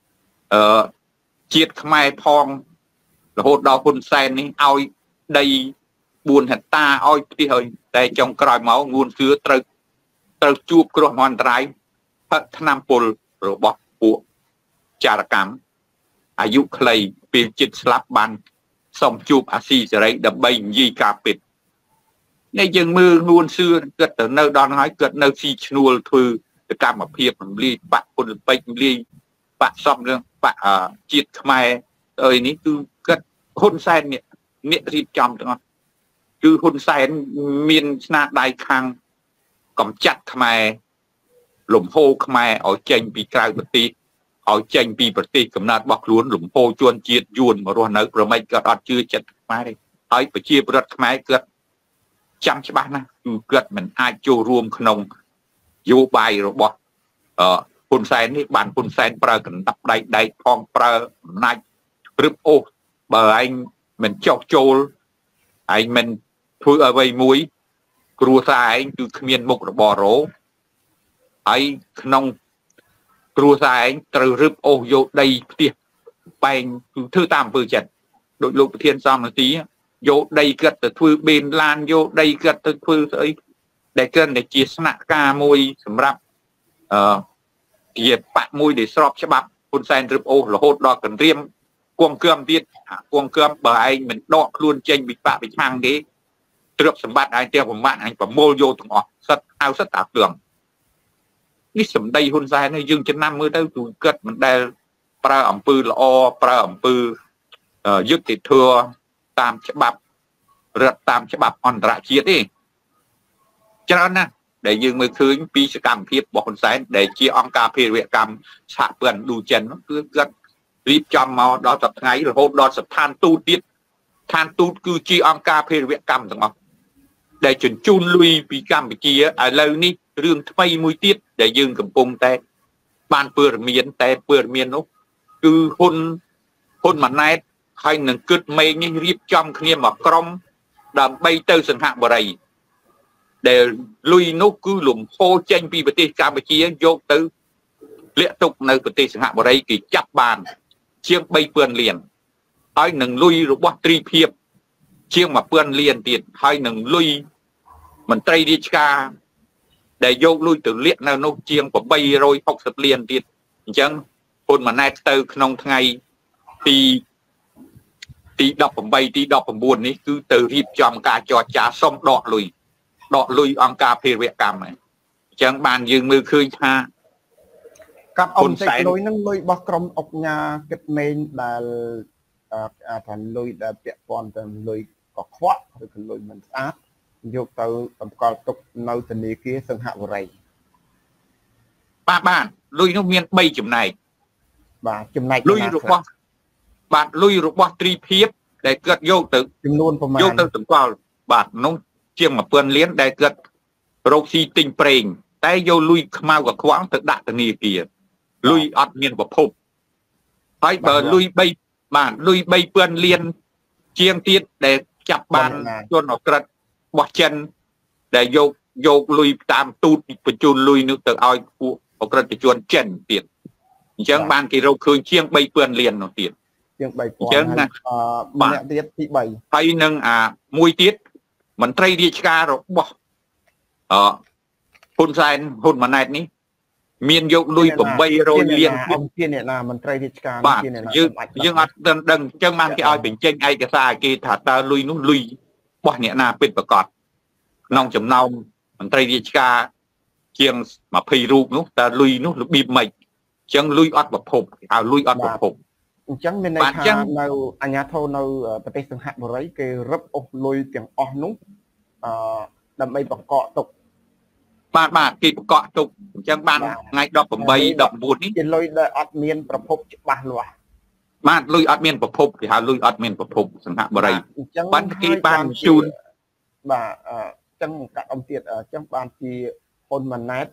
ờ chiết khai phong là hôn đó Hun Sen ní ao đây buồn hạt ta ao đi hơi để trong còi máu nguồn xưa từ từ chụp của hoàn tráiพัฒนาพลระบบปุจารกรรมอายุใครเป็นจิตสลับบันสมจูบอาศีจะไรดับใบยีกาปิดในยังมือนวลซื้อเกิดแต่เนื้อดอนหายเกิดเนื้อซีชนัวถือจะการมาเพียบมันรีปะคนไปรีปะซ้ำเรื่องปะจิตทำไมเอ้ยนี้คือเกิดHun Senเนี่ยเนี่ยรีบจำตรงนั้นคือHun Senมีนหน้าได้คางกำจัดทำไมหลุมโพขมายเอาเจงปีกลายปฏิเอาเจงปีปฏิกำนัดบอกล้วนหลุมโพจวนเจียดยวนมารวนเนื้อประไม่เกิดอัดชื่อจัดมาเลยไอ้ปะเชียบรัดขมายเกิดจำใช่ปะนะคือเกิดเหมือนอาโจรวมขนมโยบายระบบเอ่อHun Senนี่บ้านHun Senเปล่ากันตับใดใดทองเปล่าในรึบโอเบอร์ไอ้เหมือนเจ้าโจลไอ้เหมือนพูดเอาไว้มุ้ยครัวสายคือขมิ้นมุกระบอโรไอ้ขนมครัวสายตรึรึบโอโยได้เตี้ยไปทื่อตามปืนจัดโดยลูกเทียนซ้ำนาทีโยได้เกิดแต่ทื่อเบนลานโยได้เกิดแต่ทื่อไอ้ได้เกิดในจีสนากามวยสำหรับเอ่อเหยียบปะมวยได้สอบฉบับHun Senรึบโอหล่อโหดดอกกันเรียมกวงเกลือมเบียดกวงเกลือมเบอร์ไอ้เหมือนดอกล้วนเจงบิดปะไปทางนี้เติบสมบัติไอ้เจ้าผมบ้านไอ้ผมโมโยตรงออกสัตเอาสัตตาเกลืองนี่สมได้Hun Senนี่ยึงจะนำมือได้ดูเกิดมันได้ปลาอ่ำปือละอปลาอ่ำปือยึดติดเถื่อตามฉบับเรือตามฉบับอันตรายเชียดเองฉะนั้นนะđể dừngมือคืนปีสกรรมเพียบบอกHun Sen để chiaองการเพรียกรรมฉะเปื่อนดูเจนคือเกิดรีบจำมาดอสับไงหรือโหดอสับทานตูติดทานตูคือจีองการเพรียกรรมต่างออกได้จนจูนลุยปีกรรมไปจีอะไรนี่เรื่องทำไมมวยติดได้ยืนกับปงแต่บ้านเปิดเมียนแต่เปิดเมียนนุคือคนคนมันแน่ใครหนึ่งกึศไม่ยิ่งรีบจำขณีมากรมดำใบเตอร์สังหะบริđể lui nốt cứ lùm khô tranh pi bờ tây Campuchia vô từ lệ tục nơi bờ tây sang hạ bờ đây kỳ chắp bàn chiêng bay pươn liền hai nâng lui rồi bắt tri phiệp chiêng mà pươn liền tiền hai nâng lui mình tây đi cha để vô lui từ lệ nơi nốt chiêng của bay rồi học sập liền tiền chẳngคนมาแน่เตอร์ขนมไงตีตีดอกผมใบตีดอกผมบุญนี่คือเตอร์รีบจอมกาจอจ่าส้มดอกลุยดอกลุยองการเพรียกรรมไงจังบานยืงมือคืนชากับองค์ใจลุยนั่งลุยบอกกรมอกงาเก็บเมนได้อาถรรพ์ลุยได้เปียกปอนแต่ลุยก็ควักหรือลุยมันสะอาดยกเตอร์ตำกอลตกในทะเลกี้สังหารอะไรป้าบ้านลุยน้องเมียนใบจุ่มในบ้านจุ่มในลุยรูปว่าบ้านลุยรูปว่าตรีเพียบได้เกิดโยกตึกจำนวนประมาณโยกตึกถึงกว่าบ้านน้องเชียงมาเปื้อนเลี้ยนได้เกิดโรคซีติงเปร่งแต่โยลุยขมาวกับขวางตึกดักตะนีเกียลุยอัดเมียนแบบพบไปเบอร์ลุยใบบ้านลุยใบเปื้อนเลี้ยนเชียงตีดได้จับบ้านจนออกกระบอเชนได้โยกโยกลุยตามตูดประจุลุยนึกตึกเอาผู้ออกกระจะจวนเจนตีดเชียงบ้านกี่เราคืนเชียงใบเปื้อนเลี้ยนเนาะตีดเชียงใบเชียงนะบ้านตีดที่ใบไปนึงอ่ามวยตีดมันไตรดีชการบอกบ่เออHun Sen Hunมันไหนนี่มีนยกลุยผมใบโรยเลียนองเทียนเนี่ยนะมันไตรดีชการบ้านยึงยึงอัดดังดังจังมันที่เอาเป็นเจงไอกระซากีถาตาลุยนู้ลุยบ่เนี่ยนาเป็นประกอบน้องจำเนามันไตรดีชการเชียงมาพีรูปนู้แต่ลุยนู้บีบไม่จังลุยอัดแบบผมเอาลุยอัดแบบผมจังเป็นในทางในอัญญาโทในประเทศสังหารบริเกรับอลุยเตียงอ่อนนุ๊กดำไปประกอบตกบ้านบ้านที่ประกอบตกจังบ้านไงดอกผมใบดอกบุญนี่จะลุยได้อัดเมียนประพบบ้านหลวงบ้านลุยอัดเมียนประพบที่หาลุยอัดเมียนประพบสังหารบริบ้านที่บ้านจูนบ้านจังกับองเตียจังบ้านที่คนมันนัด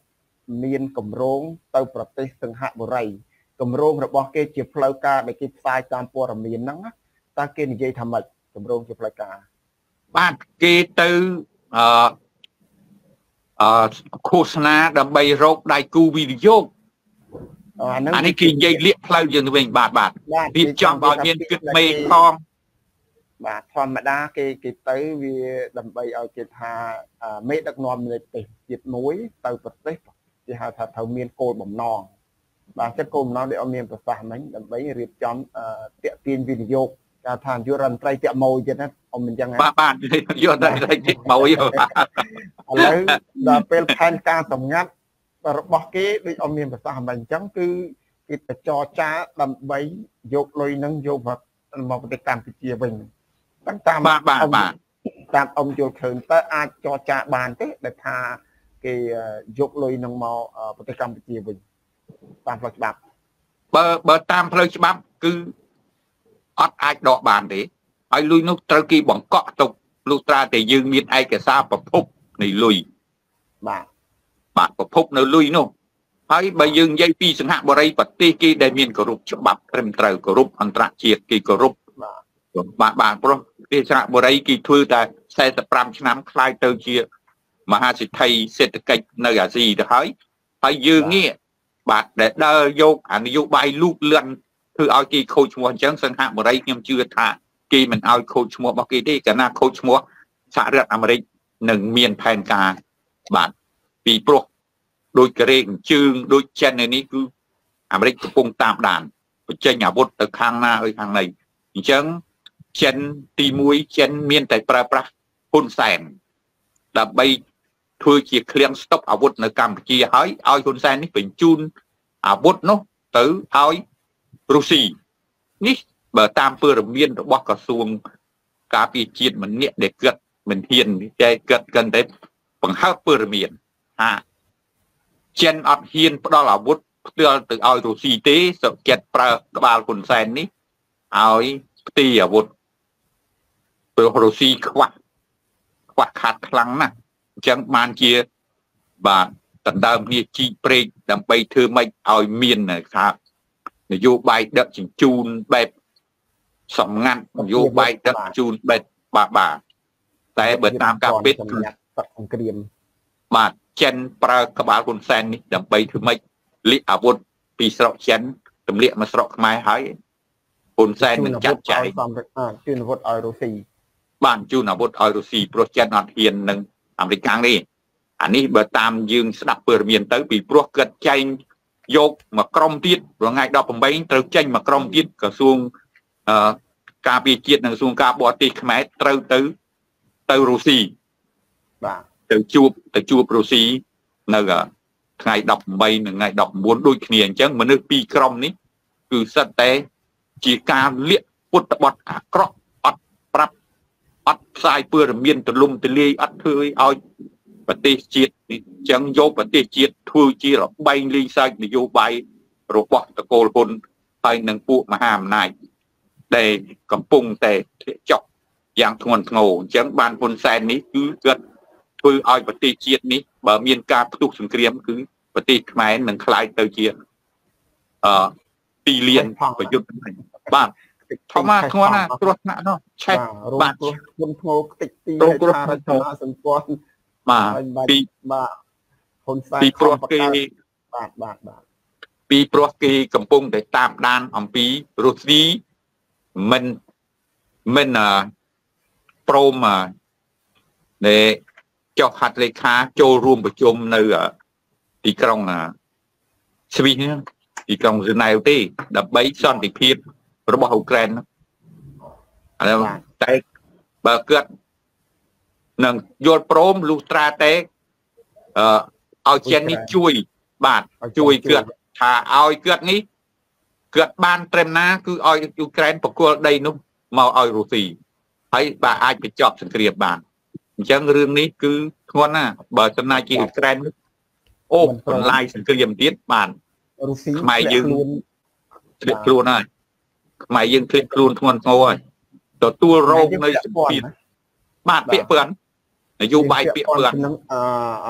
មានកម្រងទៅប្រទេសសង្ហបុរីកម្រងរបស់គេជាផ្លូវការដែលគេផ្សាយតាមព័ត៌មានហ្នឹងតើគេនិយាយថាម៉េចកម្រងជាផ្លូវការបាទគេទៅអឺអឺឃោសនាដើម្បីរកដៃគូវិនិយោគអានេះគេនិយាយលាកផ្លូវយើងទៅវិញបាទបាទរៀបចំឲ្យមានគិតមេផងបាទធម្មតាគេគេទៅវាដើម្បីឲ្យគេថាមេដឹកនាំនៃប្រទេសជាតិមួយទៅប្រទេសគេហៅថាត្រូវមានគោលបំណងបាទចិត្តគោលបំណងដែលអត់មានប្រសាសន៍ហ្នឹងដើម្បីរៀបចំតាក់ទាញវិនិយោគគេថាយុរដ្ឋមន្ត្រីតាក់ម៉ួយទៀតណាអមមិនចឹងបាទបាទយុរដ្ឋមន្ត្រីតាក់ម៉ួយឥឡូវដល់ពេលផែនការសម្ងាត់របស់គេដូចអត់មានប្រសាសន៍មិនអញ្ចឹងគឺគេទៅចរចាដើម្បីយកលុយហ្នឹងយកមកមកប្រទេសកម្ពុជាវិញតាមតាមបាទបាទបាទតាមអមយល់ឃើញតើអាចចរចាបានទេដែលថាគេយកលុយនឹងមកប្រទេសកម្ពុជាវិញតាមផ្លូវច្បាប់បើបើតាមផ្លូវច្បាប់គឺអត់អាចដកបានទេហើយលុយនោះត្រូវគេបង្កក់ទុកលុះត្រាតែយើងមានឯកសារប្រភពនៃលុយបាទបាទប្រភពនៅលុយនោះហើយបើយើងនិយាយពីសង្ហបុរីប្រទេសគេដែលមានគោរពច្បាប់ត្រឹមត្រូវគោរពអន្តរជាតិគេគោរពបាទបាទព្រោះទេសសង្ហបុរីគេធ្វើតែសែនសិបប្រាំឆ្នាំខ្លាយទៅជាមហាសិទ្ធិសេដ្ឋកិច្ចនៅអាស៊ីទៅហើយហើយយើងនេះបាទដែលដើរយកអានយោបាយលូកលឿនធ្វើឲ្យគេខូចឈ្មោះអញ្ចឹងសង្ហបុរីខ្ញុំជឿថាគេមិនឲ្យខូចឈ្មោះរបស់គេទេកាលណាខូចឈ្មោះសហរដ្ឋអាមេរិកនឹងមានផែនការបាទពីព្រោះដូចកូរ៉េអញ្ជើងដូចចិននេះគឺអាមេរិកកំពុងតាមដានបញ្ចេញអាវុធទៅខាងណាហើយខាងណីអញ្ចឹងចិនទីមួយចិនមានតែប្រើប្រាស់ហ៊ុនសែនដើម្បីធ្វើជាឃ្លាំងស្តុកអាវុធនៅកម្ពុជាហើយឲ្យហ៊ុនសែននេះបញ្ជូនអាវុធនោះទៅឲ្យរុស្ស៊ីនេះបើតាមព័ត៌មានរបស់ក្រសួងការពារជាតិម្នាក់ដែលគាត់មិនហ៊ានតែគាត់កាន់តែបង្ហើបព័ត៌មានថាចិនអត់ហ៊ានផ្ដល់អាវុធផ្ទាល់ទៅឲ្យរុស្ស៊ីទេសុខចិត្តប្រើក្បាលហ៊ុនសែននេះឲ្យផ្ទីអាវុធព្រោះរុស្ស៊ីខ្វះខ្វះខាតខ្លាំងណាស់អញ្ចឹងបានជាបាទដណ្ដើមគ្នាជីកព្រែកដើម្បីធ្វើម៉េចឲ្យមានថានយោបាយដឹកជញ្ជូនបែបសម្ងាត់នយោបាយដឹកជញ្ជូនបែបបាទបាទតែបើតាមការពិតគឺសង្គ្រាមបាទចិនប្រើក្បាលហ៊ុនសែននេះដើម្បីធ្វើម៉េចលាកអាវុធពីស្រុកចិនទម្លាក់មកស្រុកខ្មែរហើយហ៊ុនសែននឹងចាត់ចែងជូនអាវុធឲ្យរុស្ស៊ីបានជូនអាវុធឲ្យរុស្ស៊ីព្រោះចិនអត់ហ៊ាននឹងអាមេរិកខាងនេះអានេះបើតាមយើងស្ដាប់ព័ត៌មានទៅពីព្រោះគាត់ចែងយកមកក្រុមទៀតរថ្ងៃដប់ប្រាំបីត្រូវចេញមកក្រុមទៀតក្រសួងអឺការពារជាតិនិងក្រសួងការបរទេសខ្មែរត្រូវទៅទៅរុស្ស៊ីបាទទៅជួបទៅជួបរុស្ស៊ីនៅថ្ងៃដប់ប្រាំបីនិងថ្ងៃដប់ប្រាំបួនដូចគ្នាអញ្ចឹងមនុស្សពីរក្រុមនេះគឺសិតតែជាការលាក់ពុតបត់អាក្រក់អត់ប្រាប់អត់ផ្សាយព័ត៌មានទលំទលាយអត់ធ្វើឲ្យប្រទេសជាតិអញ្ចឹងយកប្រទេសជាតិធ្វើជារបែងលេងសើចនយោបាយរបស់តកូលហ៊ុនហើយនឹងពួកមហាអំណាចដែលកំពុងតែធ្លាក់ចុះយ៉ាងធ្ងន់ធ្ងរអញ្ចឹងបានហ៊ុនសែននេះគឺគាត់ធ្វើឲ្យប្រទេសជាតិនេះបើមានការផ្ទុះសង្គ្រាមគឺប្រទេសខ្មែរនឹងคล้ายទៅជាអឺពីរលានប្រយុទ្ធបាទធម្មតាធ្ងន់ណាគ្រោះថ្នាក់នោះឆេះបាទធ្ងន់ធ្ងរខ្ទេចទីហេដ្ឋារចនាសម្ព័ន្ធបាទពីបាទហ៊ុនសែនពីព្រោះគេបាទបាទបាទពីព្រោះគេកំពុងតែតាមដានអំពីរុស្ស៊ីមិនមិនព្រមដែលចុះហត្ថលេខាចូលរួមប្រជុំនៅទីក្រុងស្វីសទីក្រុងហ្សឺណែវទេដើម្បីសន្តិភាពរបស់អ៊ុក្រែនឥឡូវតែបើគាត់នឹងយល់ព្រមលុះត្រាតែអឺឲ្យចិននេះជួយបាទជួយគាត់ថាឲ្យគាត់នេះគាត់បានត្រឹមណាគឺឲ្យអ៊ុក្រែនបកគលដីនោះមកឲ្យរុស្ស៊ីហើយបាទអាចបញ្ចប់សង្គ្រាមបានអញ្ចឹងរឿងនេះគឺធ្ងន់ណាស់បើចំណាយជាអ៊ុក្រែនអូបន្លាយសង្គ្រាមទៀតបានរុស្ស៊ីខ្មែរយើងធ្លាក់ខ្លួនហើយខ្មែរយើងធ្លាក់ខ្លួនធ្ងន់ធ្ងរហើយទទួលរងនៅសម្ពាធបាទពាក្យពឿននយោបាយពាក្យពឿននឹងអ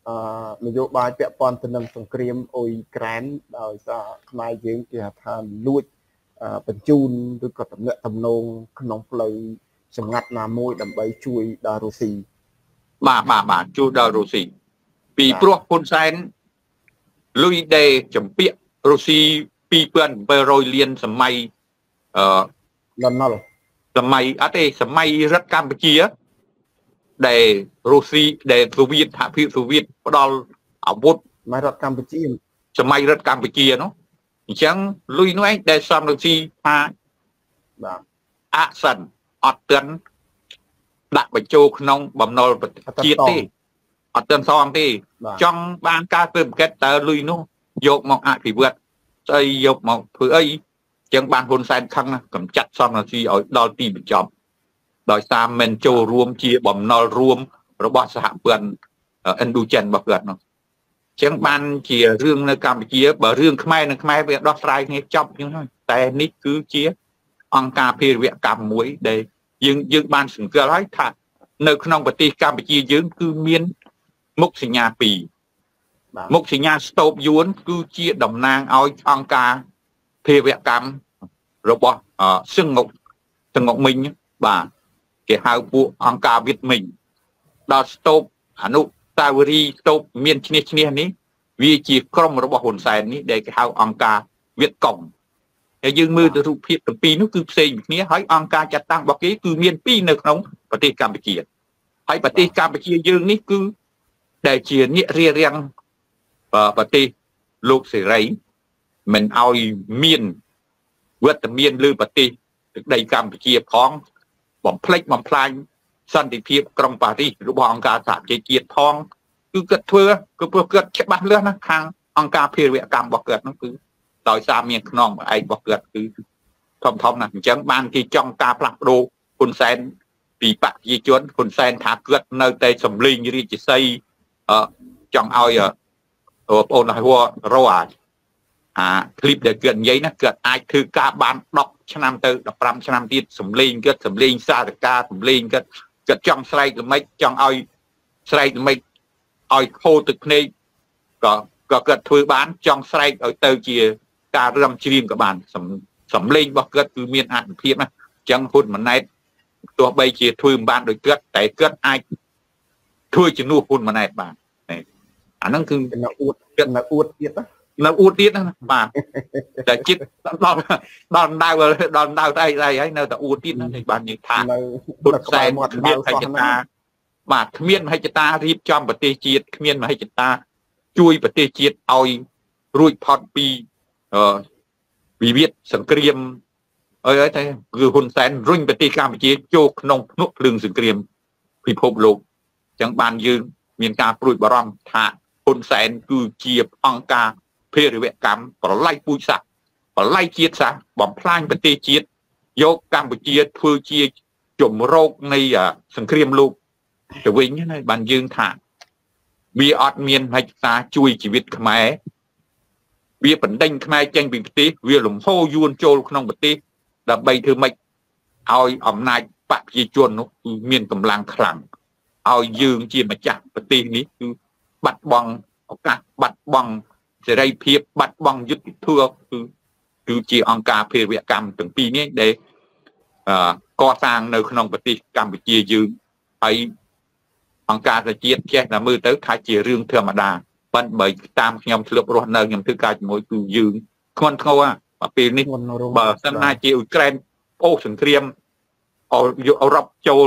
អឺនយោបាយពាក់ព័ន្ធទៅនឹងសង្គ្រាមអ៊ុយក្រែនដោយសារខ្មែរយើងគេថាលួចបញ្ជូនឬក៏តំណែងតំណងក្នុងផ្លូវសម្ងាត់ណាមួយដើម្បីជួយដល់រុស្ស៊ីបាទបាទបាទជួយដល់រុស្ស៊ីពីព្រោះហ៊ុនសែនលុយដេចម្ពាក់រុស្ស៊ីពីរពាន់bảyរយលានសម័យអឺដុនណុលសម័យអត់ទេសម័យរដ្ឋកម្ពុជាដែលរុស្ស៊ីដែលសូវៀតសហភាពសូវៀតផ្ដល់អាវុធមករដ្ឋកម្ពុជាសម័យរដ្ឋកម្ពុជានោះអញ្ចឹងលុយនោះឯងដែលសំរុស្ស៊ីថាបាទអសិនអត់ទាន់ដាក់បញ្ចូលក្នុងបំណុលជាតិទេអត់ទាន់សងទេចង់បានការធ្វើបង្កើតតើលុយនោះយកមកអភិវឌ្ឍស្អីយកមកធ្វើអីចឹងបានហ៊ុនសែនខឹងកំចាត់សំរុស្ស៊ីឲ្យដល់ទីបញ្ចប់ដោយសារមិនចូលរួមជាបំណុលរួមរបស់សហព័ន្ធឥណ្ឌូចិនរបស់គាត់នោះចឹងបានជារឿងនៅកម្ពុជាបើរឿងខ្មែរនិងខ្មែរវាដោះស្រាយគ្នាចប់ចឹងហើយតែនេះគឺជាអង្គការភារវកម្មមួយដែលយើងយើងបានសង្កេតហើយថានៅក្នុងប្រទេសកម្ពុជាយើងគឺមានមុខសញ្ញាពីរមុខសញ្ញាស្ទូបយួនគឺជាតំណាងឲ្យអង្គការភារវកម្មរបស់សឹងងុកសឹងងុកមីងបាទគេហៅពួកអង្គការវៀតមីងដល់ស្ទូបអនុតាវរីស្ទូបមានឈ្នះឈ្នះនេះវាជាក្រុមរបស់ហ៊ុនសែននេះដែលគេហៅអង្គការវៀតកុងហើយយើងមើលទៅរូបភាពទាំងពីរនោះគឺផ្សេងគ្នាហើយអង្គការចាត់តាំងរបស់គេគឺមានពីរនៅក្នុងប្រទេសកម្ពុជាហើយប្រទេសកម្ពុជាយើងនេះគឺដែលជាអ្នករៀបរៀងប្រទេសលោកសេរីមិនឲ្យមានវត្តមានលើប្រទេសទឹកដីកម្ពុជាផងបំផ្លិចបំផ្លាញសន្តិភាពក្រុងប៉ារីសរបស់អង្គការសហជីវជាតិផងគឺគាត់ធ្វើគឺព្រោះគាត់ច្បាស់លាស់ណាខាងអង្គការភារវកម្មរបស់គាត់នោះគឺដោយសារមានខ្នងឯករបស់គាត់គឺធំធំណាស់អញ្ចឹងបានគេចង់ការផ្លាស់ប្ដូរហ៊ុនសែនពីបព្វជិជនហ៊ុនសែនថាគាត់នៅតែសម្លេងរាជសីអឺចង់ឲ្យបងប្អូនឲ្យរកអាคลิปដែលគាត់និយាយណាគាត់អាចធ្វើការបានដប់ឆ្នាំទៅដប់ប្រាំឆ្នាំទៀតសម្លេងគាត់សម្លេងសារការសម្លេងគាត់គាត់ចង់ស្រែកល្មិចចង់ឲ្យស្រែកល្មិចឲ្យខូរទឹកភ្នែកក៏ក៏គាត់ធ្វើបានចង់ស្រែកឲ្យទៅជាការរំច្រៀងក៏បានសម្លេងរបស់គាត់គឺមានអត្ថភាពណាអញ្ចឹងហ៊ុនម៉ាណែតទោះបីជាធ្វើមិនបានដូចគាត់តែគាត់អាចធ្វើជំនួសហ៊ុនម៉ាណែតបានអាហ្នឹងគឺនៅអួតគាត់នៅអួតទៀតណានៅអួតទៀតណាបាទតែចិត្តដល់ដល់ដៅដល់ដៅស្អីស្អីហើយនៅតែអួតទៀតណាបាននិយាយថានៅពុទ្ធសែនមានហិច្ចតាបាទគ្មានមហិច្ចតារៀបចំប្រទេសជាតិគ្មានមហិច្ចតាជួយប្រទេសជាតិឲ្យរួចផុតពីអឺវិវាទសង្គ្រាមអីហើយតែគឺហ៊ុនសែនរុញប្រទេសកម្ពុជាចូលក្នុងភ្នក់ភ្លើងសង្គ្រាមពិភពលោកអញ្ចឹងបានយើងមានការព្រួយបារម្ភថាហ៊ុនសែនគឺជាអង្គការភារវកម្មប្រឡាយពូជសាសន៍ប្រឡាយជាតិសាសន៍បំផ្លាញប្រទេសជាតិយកកម្ពុជាធ្វើជាជំរកនៃសង្គ្រាមលោកទៅវិញណាបានយើងថាវាអត់មានហិច្ចតាជួយជីវិតខ្មែរវាបណ្ដេញខ្មែរចេញពីប្រទេសវាលំហូរយួនចូលក្នុងប្រទេសដើម្បីធ្វើម៉េចឲ្យអំណាចបព្វជិជននោះគឺមានកម្លាំងខ្លាំងឲ្យយើងជាម្ចាស់ប្រទេសនេះគឺបាត់បង់ឱកាសបាត់បង់សេរីភាពបាត់បង់យុត្តិធម៌គឺគឺជាអង្គការភារវកម្មទាំងពីរនេះដែលកសាងនៅក្នុងប្រទេសកម្ពុជាយើងហើយអង្គការសហជាតិចេះតែមើលទៅថាជារឿងធម្មតាប៉ុន្តែបើតាមខ្ញុំធ្លាប់រស់នៅខ្ញុំធ្វើការជាមួយគឺយើងធ្ងន់ធ្ងរមកពេលនេះបើសិនណាជាអ៊ុយក្រែនអូសសង្គ្រាមអឺរ៉ុបចូល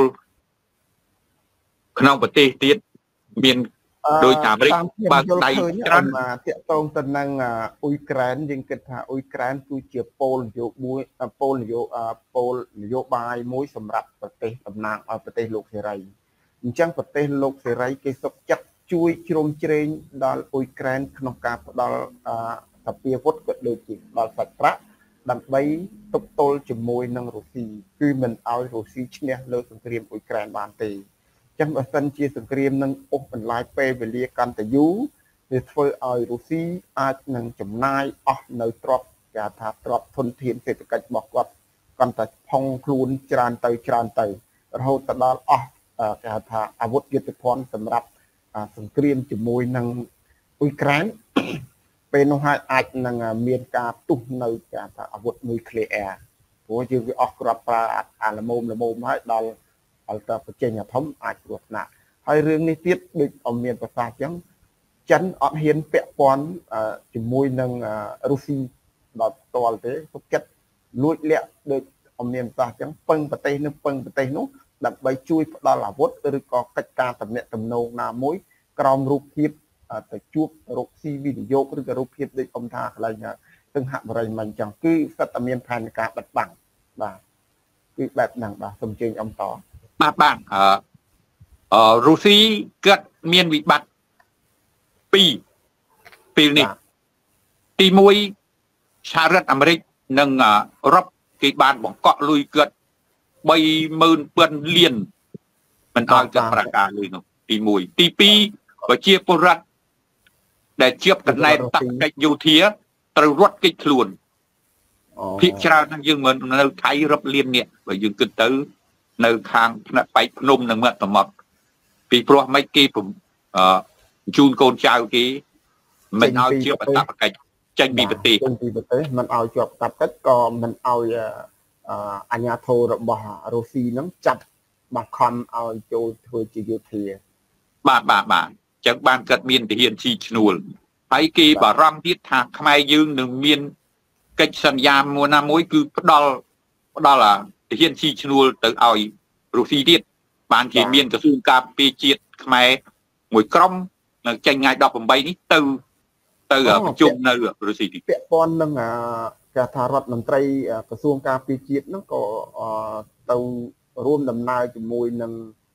ក្នុងប្រទេសទៀតមានដោយអាមេរិកបើកដៃច្រើនមកតាក់ទងទៅនឹងអ៊ុយក្រែនយើងគិតថាអ៊ុយក្រែនគឺជាពូលនយោបាយពូលនយោពូលនយោបាយមួយសម្រាប់ប្រទេសតំណាងឲ្យប្រទេសលោកសេរីអញ្ចឹងប្រទេសលោកសេរីគេសុខចិត្តជួយជ្រោមជ្រែងដល់អ៊ុយក្រែនក្នុងការផ្ដល់សពាវុធក៏ដូចជាដល់សាច់ប្រាក់ដើម្បីទប់ទល់ជាមួយនឹងរុស្ស៊ីគឺមិនឲ្យរុស្ស៊ីឈ្នះលើសង្គ្រាមអ៊ុយក្រែនបានទេចឹងបើសិនជាសង្គ្រាមនឹងអូសបន្លាយពេលវេលាកាន់តែយូរវាធ្វើឲ្យរុស្ស៊ីអាចនឹងចំណាយអស់នៅទ្រព្យគេថាទ្រព្យធនធានសេដ្ឋកិច្ចរបស់គាត់កាន់តែផុងខ្លួនច្រើនទៅច្រើនទៅរហូតទៅដល់អស់គេថាអាវុធយុទ្ធភ័ណ្ឌសម្រាប់សង្គ្រាមជាមួយនឹងអ៊ុយក្រែនពេលនោះហើយអាចនឹងមានការទុះនៅការថាអាវុធនុយក្លេអ៊ែរព្រោះយើងវាអស់គ្រាប់ប្រើអាល្មមល្មមហើយដល់ដល់ទៅបញ្ចេញអាធំអាចគ្រោះថ្នាក់ហើយរឿងនេះទៀតដូចអមមានប្រសាសន៍អញ្ចឹងចិនអត់ហ៊ានពាក់ព័ន្ធជាមួយនឹងរុស្ស៊ីដល់ផ្ទាល់ទេទុកចិត្តលួចលាក់ដូចអមមានប្រសាសន៍អញ្ចឹងពឹងប្រទេសនោះពឹងប្រទេសនោះដើម្បីជួយផ្ដល់អាវុធឬក៏កិច្ចការតំណែងតំណងណាមួយក្រោមរូបភាពទៅជួបរកស៊ីវិនិយោគឬក៏រូបភាពដូចអំថាកន្លែងទឹងហាក់បរិយមិញអញ្ចឹងគឺសិតតែមានផែនការបិទបាំងបាទគឺបែបហ្នឹងបាទសូមជើញអំតបាទបាទអឺរុស្ស៊ីគាត់មានវិបត្តិពីរពេលនេះទីមួយសហរដ្ឋអាមេរិកនិងអឺរ៉ុបគេបានបង្កក់លុយគាត់បីម៉ឺនពាន់លានមិនឲ្យគាត់ប្រកាសលុយនោះទីមួយទីពីរប្រជាពលរដ្ឋដែលជាប់កណ្ដែតតកិច្ចយោធាត្រូវរត់គេចខ្លួនភាគច្រើនហ្នឹងយើងមិននៅថៃរាប់លាននាក់បើយើងគិតទៅនៅខាងផ្នែកបែកភ្នំនិងមាត់សមុទ្រពីព្រោះមិនគេអឺជូនកូនចៅគេមិនឲ្យជាប់អត្តកិច្ចចេញពីប្រទេសចេញពីប្រទេសមិនឲ្យជាប់អត្តកិច្ចក៏មិនឲ្យអាជ្ញាធររបស់រុស្ស៊ីហ្នឹងចាប់បង្ខំឲ្យចូលធ្វើជាយោធាបាទបាទបាទចឹងបានគាត់មានទាហានជីឈ្នួលហើយគេបារម្ភទៀតថាខ្មែរយើងនឹងមានកិច្ចសន្យាមួយណាមួយគឺផ្ដល់ផ្ដល់អាទាហានជីឈ្នួលទៅឲ្យរុស្ស៊ីទៀតបានជាមានក្រសួងការពារជាតិខ្មែរមួយក្រុមនៅចេញថ្ងៃដប់ប្រាំបីនេះទៅទៅប្រជុំនៅរុស្ស៊ីទៀតពាក់ព័ន្ធនឹងគេថារដ្ឋមន្ត្រីក្រសួងការពារជាតិហ្នឹងក៏ទៅរួមដំណើរជាមួយនឹង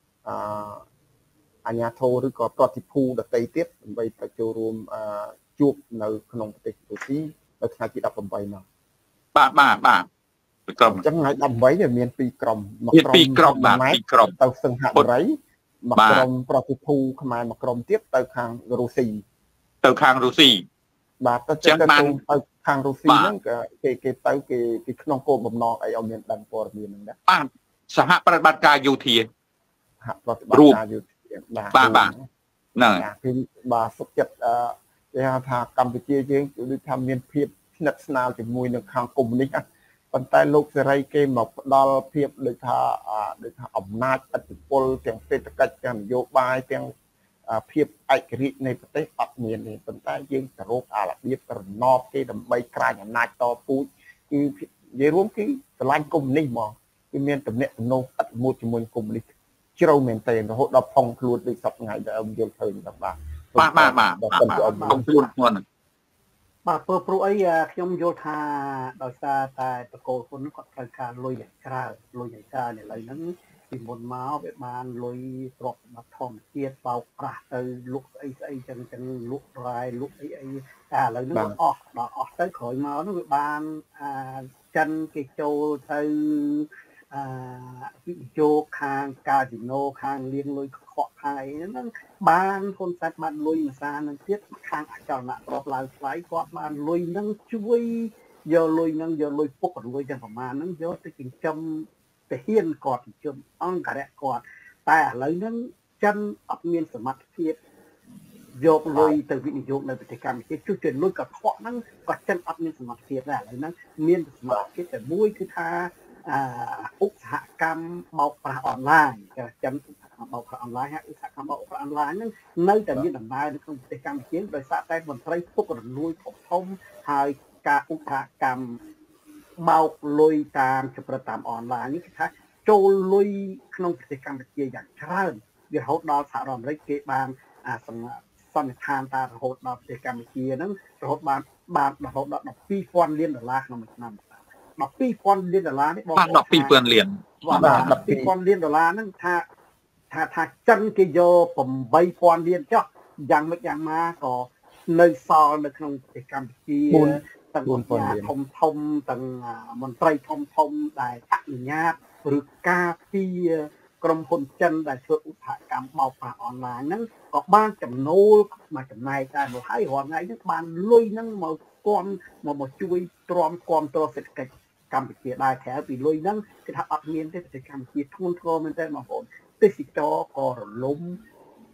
អាជ្ញាធរឬក៏ប្រតិភូដទៃទៀតដើម្បីទៅចូលរួមជួបនៅក្នុងប្រទេសរុស្ស៊ីនៅថ្ងៃទីដប់ប្រាំបីហ្នឹងបាទបាទបាទក្រុមអញ្ចឹងថ្ងៃដប់ប្រាំបីវាមានពីរក្រុមមកក្រុមពីរក្រុមបាទពីរក្រុមទៅសង្ហបុរីមកក្រុមប្រតិភូខ្មែរមកក្រុមទៀតទៅខាងរុស្ស៊ីទៅខាងរុស្ស៊ីបាទទៅចឹងបានទៅខាងរុស្ស៊ីហ្នឹងគេគេទៅគេពីក្នុងគោលបំណងអីឲ្យមានដឹងព័ត៌មានហ្នឹងដែរបាទសហប្រតិបត្តិការយោធាសហប្រតិបត្តិការយោធាបាទបាទហ្នឹងហើយគឺបាទសុខចិត្តគេហៅថាកម្ពុជាយើងគឺដូចថាមានភាពស្និទ្ធស្នាលជាមួយនឹងខាងកុម្មុយនីសប៉ុន្តែលោកសេរីគេមកផ្ដល់ភាពដូចថាដូចថាអំណាចឥទ្ធិពលទាំងសេដ្ឋកិច្ចទាំងនយោបាយទាំងភាពឯករាជ្យនៃប្រទេសអត់មានទេប៉ុន្តែយើងទៅរកអារបៀបរណបគេដើម្បីក្រាញអំណាចតពូជគឺនិយាយរួមគឺឆ្លាញ់កុម្មុយនីសហ្មងគឺមានតំណែងតំណងឥទ្ធិពលជាមួយកុម្មុយនីសជ្រៅមែនទែនរហូតដល់ផុងខ្លួនដូចសពថ្ងៃដែលអមយល់ឃើញបាទបាទបាទបាទផុងខ្លួនធ្ងន់បាទព្រោះព្រោះអីខ្ញុំយល់ថាដោយសារតែតកូលហ៊ុនគាត់ត្រូវការលុយយ៉ាងច្រើនលុយយ៉ាងច្រើនឥឡូវហ្នឹងពីមុនមកវាបានលុយទ្រព្យសម្បត្តិធម្មជាតិបោកប្រាស់ទៅលក់ស្អីស្អីចឹងចឹងលក់រ៉ាយលក់អីអីតែឥឡូវហ្នឹងអស់ដល់អស់ទៅក្រោយមកហ្នឹងវាបានអាចិនគេចូលទៅអឺវិនិយោគខាងកាស៊ីណូខាងលាងលុយខ្វក់ខាងអីហ្នឹងបានហ៊ុនសែនបានលុយមួយសារនឹងទៀតខាងអចលនទ្រព្យឡើងថ្លៃគាត់បានលុយហ្នឹងជួយយកលុយហ្នឹងយកលុយពុករលួយទាំងប្រមាណហ្នឹងយកទៅចិញ្ចឹមទាហានគាត់ចិញ្ចឹមអង្គរៈគាត់តែឥឡូវហ្នឹងចិនអត់មានសមត្ថភាពយកលុយទៅវិនិយោគនៅប្រទេសកម្ពុជាជួយជួយលុយក៏ខ្វក់ហ្នឹងក៏ចិនអត់មានសមត្ថភាពដែរឥឡូវហ្នឹងមានសមត្ថភាពតែមួយគឺថាអឧស្សាហកម្មបោកប្រាស់អនឡាញគេចិនបោកប្រាស់អនឡាញហើយឧស្សាហកម្មបោកប្រាស់អនឡាញហ្នឹងនៅតែមានដំណើរនៅក្នុងប្រទេសកម្ពុជាដោយសារតែមន្ត្រីពុករលួយធំធំហើយការឧស្សាហកម្មបោកលុយតាមចប្រតាមអនឡាញនេះគេថាចូលលុយក្នុងប្រទេសកម្ពុជាយ៉ាងច្រើនវារហូតដល់សហរដ្ឋអាមេរិកគេបានអាសន្និដ្ឋានថារហូតដល់ប្រទេសកម្ពុជាហ្នឹងរហូតបានបានរហូតដល់ពីរពាន់លានដុល្លារក្នុងមួយឆ្នាំដល់ពីរពាន់លានដុល្លារនេះបងបាទដល់ពីរពាន់លានបាទដល់ពីរពាន់លានដុល្លារហ្នឹងថាថាថាចិនគេយកeightពាន់លានចុះយ៉ាងម៉េចយ៉ាងណាក៏នៅសល់នៅក្នុងប្រទេសកម្ពុជាទាំងមន្ត្រីធំធំទាំងមន្ត្រីធំធំដែលអនុញ្ញាតឬការពារក្រុមហ៊ុនចិនដែលធ្វើឧស្សាហកម្មបោកប្រាស់អនឡាញហ្នឹងក៏បានចំណូលមកចំណែកដែរមកហើយរាល់ថ្ងៃហ្នឹងបានលុយហ្នឹងមកគាំមកមកជួយទ្រាំគាំទ្រសេដ្ឋកិច្ចកម្ពុជាដែរក្រៅពីលុយហ្នឹងគឺថាអត់មានទេប្រទេសកម្ពុជាធ្ងន់ធ្ងរមែនតើបងប្អូនទេសចរក៏រលំ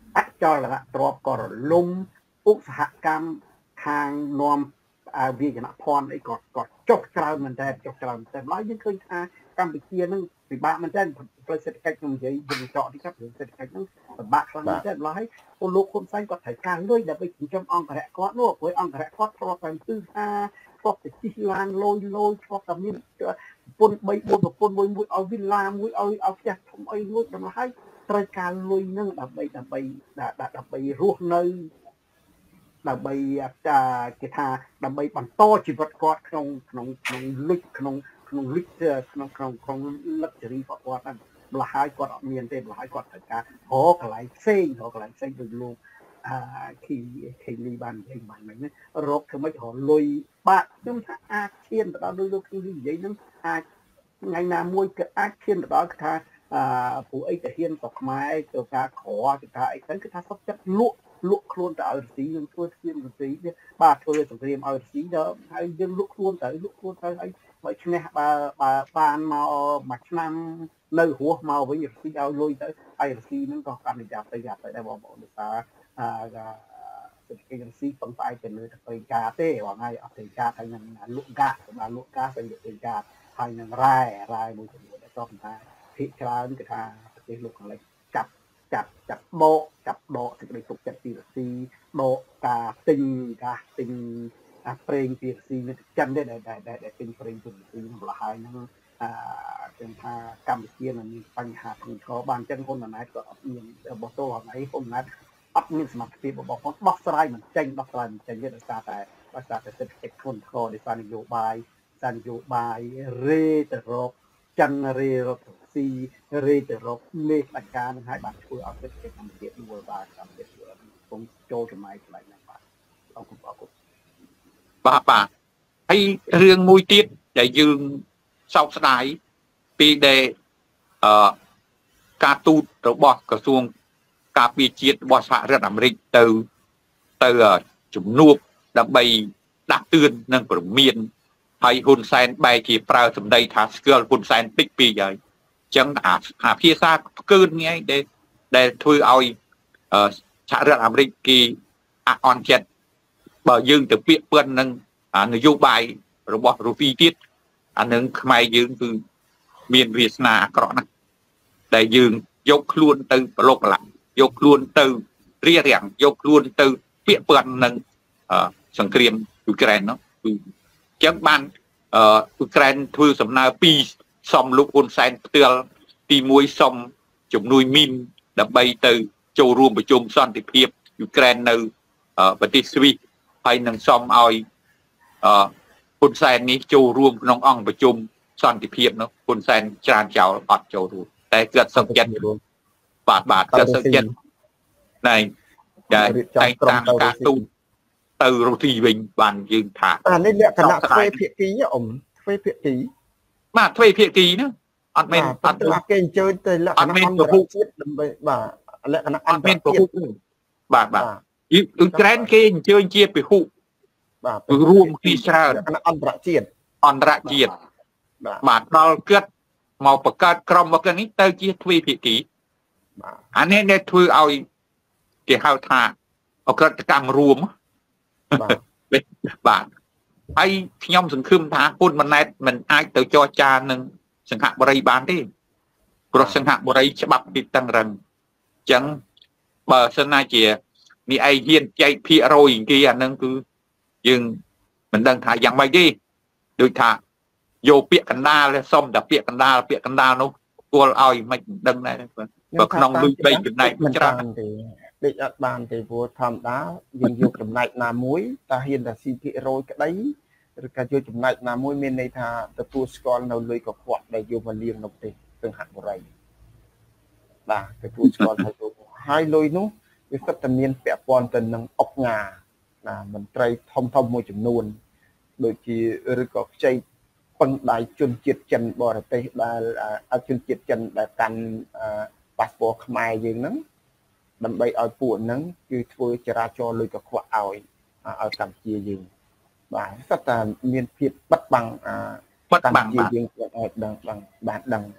អចលនៈទ្របក៏រលំឧស្សាហកម្មខាងនាំអាវិជនភ័ណ្ឌអីក៏ក៏ចុះច្រើនមែនតើចុះច្រើនតែឡើយយើងឃើញថាកម្ពុជានឹងពិបាកមែនតើផ្លូវសេដ្ឋកិច្ចខ្ញុំនិយាយយើងចកទីครับសេដ្ឋកិច្ចនឹងពិបាកខ្លាំងមែនតើឡើយពលលោកហ៊ុនសែនគាត់ត្រូវការលុយដើម្បីចិញ្ចឹមអង្គរៈគាត់នោះព្រោះអង្គរៈគាត់ធ្លាប់តែគឺថាធ្លាប់តែជិះឡានលយលយធ្លាប់តែមានប្រពន្ធបីបួនប្រពន្ធមួយមួយឲ្យវិឡាមួយឲ្យឲ្យផ្ទះធំអីមួយដល់ហើយត្រូវការលុយនឹងដើម្បីដើម្បីដើម្បីរស់នៅដើម្បីគេថាដើម្បីបន្តជីវិតគាត់ក្នុងក្នុងក្នុងលុយក្នុងក្នុងលុយក្នុងក្នុងក្នុងលក្ខរីរបស់គាត់ហ្នឹងម្ល៉េះហើយគាត់អត់មានទេម្ល៉េះហើយគាត់ត្រូវការរកកន្លែងផ្សេងរកកន្លែងផ្សេងដូចលោកអាខីខេលីបាននិយាយបានហ្នឹងរកធ្វើម៉េចរលុយបាទខ្ញុំថាអាចឈានទៅដល់ដូចលោកខេលីនិយាយហ្នឹងអាចថ្ងៃណាមួយគឺអាចឈានទៅដល់ថាអឺពួកអីតាហ៊ានស្រុកខ្មែរទៅការក្រទៅការអីទៅគឺថាសុខចិត្តលក់លក់ខ្លួនទៅឲ្យរុស្ស៊ីយើងធ្វើស្គៀមរុស្ស៊ីបាទធ្វើសង្គ្រាមឲ្យរុស្ស៊ីដល់ហើយយើងលក់ខ្លួនទៅលក់ខ្លួនទៅហើយបើឈ្នះបើបើបានមកមួយឆ្នាំនៅរស់មកវិញរុស្ស៊ីឲ្យលុយទៅហើយរុស្ស៊ីហ្នឹងក៏កាន់តែយ៉ាប់ទៅយ៉ាប់ទៅដែរបងប្អូនដោយសារអឺសេដ្ឋកិច្ចរុស្ស៊ីពឹងផ្អែកទៅលើទៅកាទេបងហើយអត់ទៅកាហើយនឹងលក់កាសម្រាប់លក់កាទៅលក់ទៅកាហើយនឹងរ៉ែរ៉ែមួយចំនួនដែលក៏ថាភាគច្រើនគឺថាប្រទេសលោកខាងលិចចាប់ចាប់ចាប់បកចាប់ដកសេចក្តីទុកចិត្តពីរុស្ស៊ីដកការទិញការទិញអាប្រេងពីរុស្ស៊ីនៅចិនដែរដែលដែលទិញប្រេងពីរុស្ស៊ីម្ល៉េះហើយហ្នឹងអឺគឺថាកម្ពុជានឹងមានបញ្ហាធ្ងន់ធ្ងរបានអញ្ចឹងហ៊ុនម៉ាណែតក៏អត់មានបោះតោហើយហ៊ុនម៉ាណែតអត់មានសមត្ថភាពរបស់គាត់ដោះស្រាយមិនចេញដោះស្រាយមិនចេញទេដោយសារតែដោយសារតែសេដ្ឋកិច្ចធ្ងន់ធ្ងរដោយសារនយោបាយសារនយោបាយរេទៅរកចិនរេរករុស្ស៊ីរេទៅរកមេផ្ដាច់ការនឹងហើយបានធ្វើឲ្យសេដ្ឋកិច្ចកម្ពុជាដួលបាទកម្ពុជាកំពុងចូលចំណាយឆ្លៃណាស់បាទអរគុណអរគុណបាទបាទហើយរឿងមួយទៀតដែលយើងសោកស្ដាយពីដែលអឺការទូតរបស់ក្រសួងការពារជាតិរបស់សហរដ្ឋអាមេរិកទៅទៅជំនួបដើម្បីដាស់តឿននិងព្រមានហើយហ៊ុនសែនបែរជាប្រើសម្ដីថាស្គាល់ហ៊ុនសែនតិចពីហើយអញ្ចឹងអាភាសាផ្កើននេះដែលដែលធ្វើឲ្យសហរដ្ឋអាមេរិកគេអអន់ចិត្តបើយើងទៅពាក្យពឿននឹងនយោបាយរបស់រុស្ស៊ីទៀតអានឹងខ្មែរយើងគឺមានវាសនាអាក្រក់ណាស់ដែលយើងយកខ្លួនទៅប្រឡូកប្រឡាក់យកខ្លួនទៅរៀបរៀងយកខ្លួនទៅពាក្យពឿននឹងសង្គ្រាមអ៊ុយក្រែននោះគឺអញ្ចឹងបានអ៊ុយក្រែនធ្វើសំណើពីរសុំលោកហ៊ុនសែនផ្ទាល់ទីមួយសុំជំនួយមីនដើម្បីទៅចូលរួមប្រជុំសន្តិភាពអ៊ុយក្រែននៅប្រទេសស្វីសហើយនឹងសុំឲ្យអឺហ៊ុនសែននេះចូលរួមក្នុងអង្គប្រជុំសន្តិភាពនោះហ៊ុនសែនច្រានចោលអត់ចូលរួមតែគាត់សឹកចិត្តបាទបាទគាត់សឹកចិត្តណែតែតែតាមការទូតទៅរុស្ស៊ីវិញបានយើងថាអានេះលក្ខណៈទ្វេភាគីអ៊ំទ្វេភាគីបាទទ្វេភាគីណាអត់មែនអត់គេអញ្ជើញទៅលក្ខណៈអន្តរជាតិដើម្បីបាទលក្ខណៈអត់មានពហុបាទបាទអ៊ុយក្រែនគេអញ្ជើញជាពហុបាទរួមពីច្រើនលក្ខណៈអន្តរជាតិអន្តរជាតិបាទដល់គាត់មកបង្កើតក្រុមមកនេះទៅជាទ្វេភាគីបាទអានេះដែលធ្វើឲ្យគេហៅថាអក្រិតកម្មរួមបាទបាទហើយខ្ញុំសង្ឃឹមថាហ៊ុនម៉ាណែតមិនអាចទៅចរចានឹងសង្ហបុរីបានទេព្រោះសង្ហបុរីច្បាប់ទីតឹងរឹងអញ្ចឹងបើសិនណាជានេះឯងហ៊ានចែកភាគរយគេអានឹងគឺយើងមិនដឹងថាយ៉ាងម៉េចទេដូចថាយកពាក្យកណ្ដាលសុំតែពាក្យកណ្ដាលពាក្យកណ្ដាលនោះគួរឲ្យមិនដឹងដែរបើក្នុងលុយបីចំណែកច្រើនទេដូចអត់បានទេព្រោះធម្មតាយើងយកចំណែកណាមួយតាហ៊ានតែស៊ីភាគរយក្តីឬក៏យកចំណែកណាមួយមានន័យថាទទួលស្គាល់នៅលុយកខ្វក់ដែលយកមកលាងនៅប្រទេសសង្ហបុរីបាទទទួលស្គាល់ហើយហើយលុយនោះវាសិតតែមានពាក់ព័ន្ធទៅនឹងអុកញ៉ាណាមន្ត្រីធំធំមួយចំនួនដូចជាឬក៏ខ្ចីពឹងដៃជនជាតិចិនបរទេសដែលអជនជាតិចិនដែលកាន់ប៉ាសពតខ្មែរយើងហ្នឹងដើម្បីឲ្យពួកហ្នឹងគឺធ្វើចរាចរណ៍លុយកខ្វក់ឲ្យឲ្យកម្ពុជាយើងបាទសិតតែមានភាពបិទបាំងបិទបាំងយើងគាត់ឲ្យដឹងដឹងបានដឹង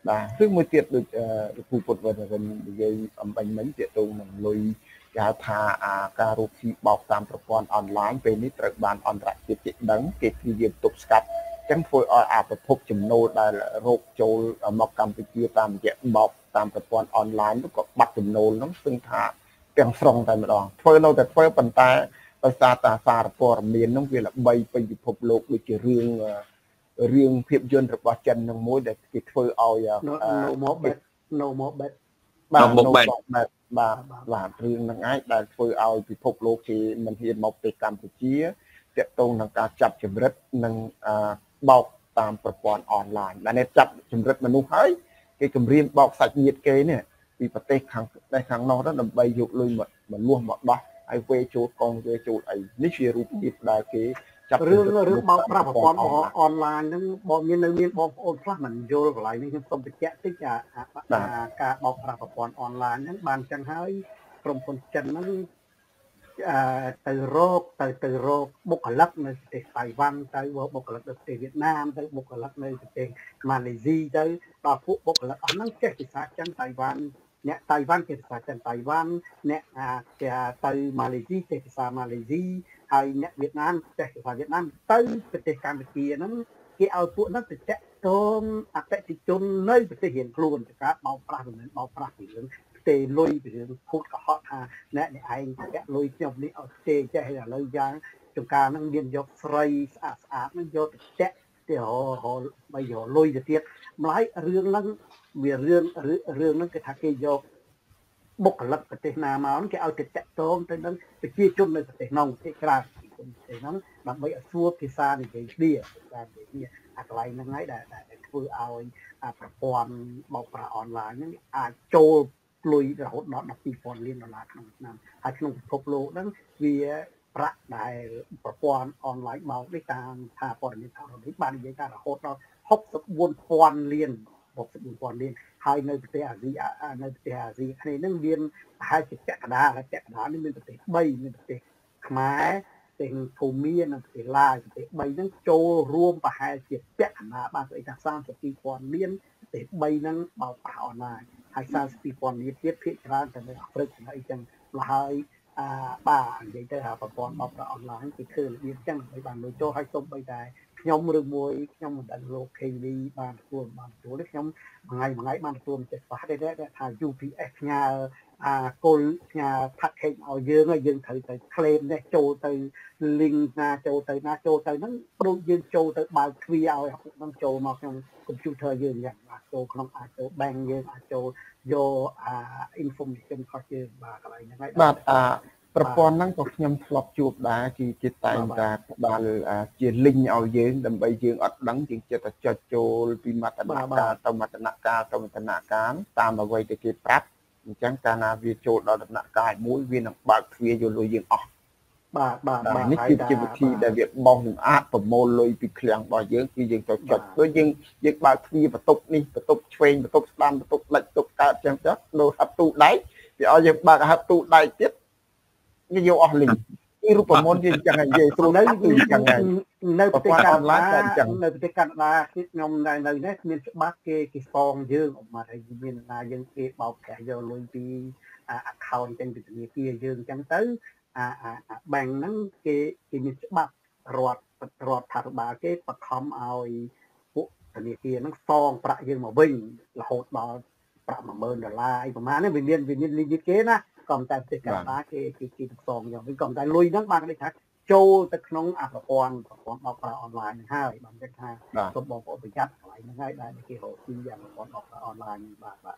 បាទគឺមួយទៀតដូចពូពុតវិញនិយាយអំបញ្ញមិញទាក់ទងនឹងលុយគេហៅថាអាការរកស៊ីបោកតាមប្រព័ន្ធអនឡាញពេលនេះត្រូវបានអន្តរជាតិគេដឹងគេព្យាយាមទប់ស្កាត់អញ្ចឹងធ្វើឲ្យអាប្រភពចំណូលដែលរកចូលមកកម្ពុជាតាមរយៈបោកតាមប្រព័ន្ធអនឡាញក៏បាត់ចំណូលហ្នឹងស្ទើរថាទាំងស្រុងតែម្ដងធ្វើនៅតែធ្វើប៉ុន្តែដោយសារតែសារព័ត៌មានហ្នឹងវាល្បីពេញពិភពលោកដូចជារឿងរឿងភាពយន្តរបស់ចិននឹងមួយដែលគេធ្វើឲ្យ no more bet no more bet បាទ no more bet បាទបាទរឿងហ្នឹងឯងដែលធ្វើឲ្យពិភពលោកគេមិនហ៊ានមកប្រទេសកម្ពុជាតាក់ទងនឹងការចាប់ចម្រិតនិងបោកតាមប្រព័ន្ធអនឡាញដែលនេះចាប់ចម្រិតមនុស្សហើយគេគម្រាមបោកសាច់ញាតិគេនេះពីប្រទេសខាងដែលខាងនោះទៅដើម្បីយកលុយមកលួសមកដោះហើយវេចូលកងវេចូលអីនេះជារូបភាពដែលគេចាប់រឿងរឿងបោកប្រាស់ប្រព័ន្ធអនឡាញហ្នឹងបងមាននៅមានបងប្អូនខ្លះមិនយល់កន្លែងនេះខ្ញុំសូមបញ្ជាក់តិចអាការបោកប្រាស់ប្រព័ន្ធអនឡាញហ្នឹងបានចឹងហើយក្រុមហ៊ុនចិនហ្នឹងអឺទៅរកទៅទៅរកបុគ្គលិកនៅប្រទេសតៃវ៉ាន់ទៅបុគ្គលិកនៅប្រទេសវៀតណាមទៅបុគ្គលិកនៅប្រទេសម៉ាឡេស៊ីទៅដល់ពួកបុគ្គលិកអស់ហ្នឹងចេះភាសាចិនតៃវ៉ាន់អ្នកតៃវ៉ាន់ចេះភាសាចិនតៃវ៉ាន់អ្នកគេទៅម៉ាឡេស៊ីចេះភាសាម៉ាឡេស៊ីហើយអ្នកវៀតណាមចេះភាសាវៀតណាមទៅប្រទេសកម្ពុជាហ្នឹងគេឲ្យពួកហ្នឹងទៅតាក់ទងអតិថិជននៅប្រទេសរៀងខ្លួនទៅការបោកប្រាស់មិនបោកប្រាស់ពីរឿងទេលុយពីរឿងភូតកុហកថាអ្នកនេះឯងតាក់លុយខ្ញុំនេះឲ្យទេចេះឥឡូវយ៉ាងចង្ការហ្នឹងមានយកស្រីស្អាតស្អាតហ្នឹងយកទៅតាក់ទៅរហរបីយកលុយទៅទៀតម្ល៉េះរឿងហ្នឹងវារឿងរឿងហ្នឹងគេថាគេយកបុគ្គលិកប្រទេសណាមកគេឲ្យទៅតាក់ទងទៅនឹងប្រជាជននៅប្រទេសនោះគេក្រៅប្រទេសហ្នឹងដើម្បីឲ្យសួរភាសានិយាយគ្នាតាមនិយាយអាកន្លែងហ្នឹងហើយដែលធ្វើឲ្យប្រព័ន្ធបោកប្រាស់អនឡាញហ្នឹងអាចចូលលុយរហូតដល់twelve thousandលានដុល្លារក្នុងឆ្នាំហើយក្នុងពិភពលោកហ្នឹងវាប្រាក់ដែលប្រព័ន្ធអនឡាញបោកនេះតាមថាព័ត៌មានថានេះបាននិយាយថារហូតដល់sixty-four thousandលានsixty-four thousandលានហើយនៅប្រទេសអាស៊ីនៅប្រទេសអាស៊ីគ្នាហ្នឹងមានប្រហែលជាពាក់កណ្ដាលហើយពាក់កណ្ដាលនេះមានប្រទេសthreeមានប្រទេសខ្មែរប្រទេសភូមានិងប្រទេសឡាវប្រទេសthreeហ្នឹងចូលរួមប្រហែលជាពាក់កណ្ដាលបានស្អីថាthirty-two thousandលានប្រទេសthreeហ្នឹងបោកប្រាស់អនឡាញហើយthirty-two thousandលានទៀតភាគច្រើនទៅនៅអាហ្វ្រិកអីចឹងហើយអាបាទនិយាយទៅថាប្រព័ន្ធបោកប្រាស់អនឡាញគេធ្វើរបៀបចឹងដើម្បីបានលុយចូលហើយសូម្បីតែខ្ញុំឬមួយខ្ញុំមិនដឹងលោក Keng Lis បានទទួលបានទទួលទេខ្ញុំមួយថ្ងៃមួយថ្ងៃបានទទួលចេះស្វាទេថា U P S ផ្ញើអាគោលផ្ញើ package ឲ្យយើងហើយយើងត្រូវទៅ claim នេះចូលទៅ link ណាចូលទៅណាចូលទៅហ្នឹងដូចយើងចូលទៅបើកទ្វារឲ្យហ្នឹងចូលមកក្នុង computer យើងយ៉ាងអាចចូលក្នុងអាចចូល bank យើងអាចចូលយកអា information របស់យើងបាទកន្លែងហ្នឹងហើយបាទអាប្រព័ន្ធហ្នឹងក៏ខ្ញុំធ្លាប់ជួបដែរគឺគេតែងតែផ្ដល់ជា link ឲ្យយើងដើម្បីយើងអត់ដឹងយើងចិត្តតែចុចចូលពីមត្តនកាលទៅមត្តនកាលទៅមត្តនកាលតាមអ្វីដែលគេប្រាប់អញ្ចឹងកាលណាវាចូលដល់ដំណាក់កាលមួយវានឹងបើកទ្វារយកលុយយើងអស់បាទបាទនេះគឺជាវិធីដែលវាបោះនឹងអាចប្រមូលលុយពីឃ្លាំងរបស់យើងគឺយើងទៅចុចដូចយើងយើងបើកទ្វារបន្ទប់នេះបន្ទប់ឆ្វេងបន្ទប់ស្ដាំបន្ទប់លិចបន្ទប់កើតអញ្ចឹងទៅដូរហាប់ទូដែកវាឲ្យយើងបើកហាប់ទូដែកទៀតវាយកអស់លីងគឺរូបមន្តវាអញ្ចឹងហើយនិយាយស្រួលនៅគឺអញ្ចឹងហើយនៅប្រទេសកាណាដានៅប្រទេសកាណាដាខ្ញុំនៅនៅនេះមានច្បាប់គេគេសងយើងអត់មកហើយមានណាយើងគេបោកប្រាស់យកលុយពី account ចេញពីធនាគារយើងអញ្ចឹងទៅអាអា bank ហ្នឹងគេគេមានច្បាប់រដ្ឋរដ្ឋាភិបាលគេបខំឲ្យពួកធនាគារហ្នឹងសងប្រាក់យើងមកវិញរហូតដល់ប្រាក់one thousandដុល្លារអីប្រហែលនេះវាមានវាមានលីមីតគេណាក៏តែប្រទេសកាណាដាគេគេគេសងយ៉ាងវិញក៏តែលុយហ្នឹងបានគេថាចូលទៅក្នុងអាប្រព័ន្ធប្រព័ន្ធបោកប្រាស់អនឡាញហ្នឹងហើយបានគេថាសូមបងប្អូនប្រយ័ត្នកន្លែងហ្នឹងហើយដែលគេរកស៊ីយ៉ាងប្រព័ន្ធបោកប្រាស់អនឡាញបាទបាទ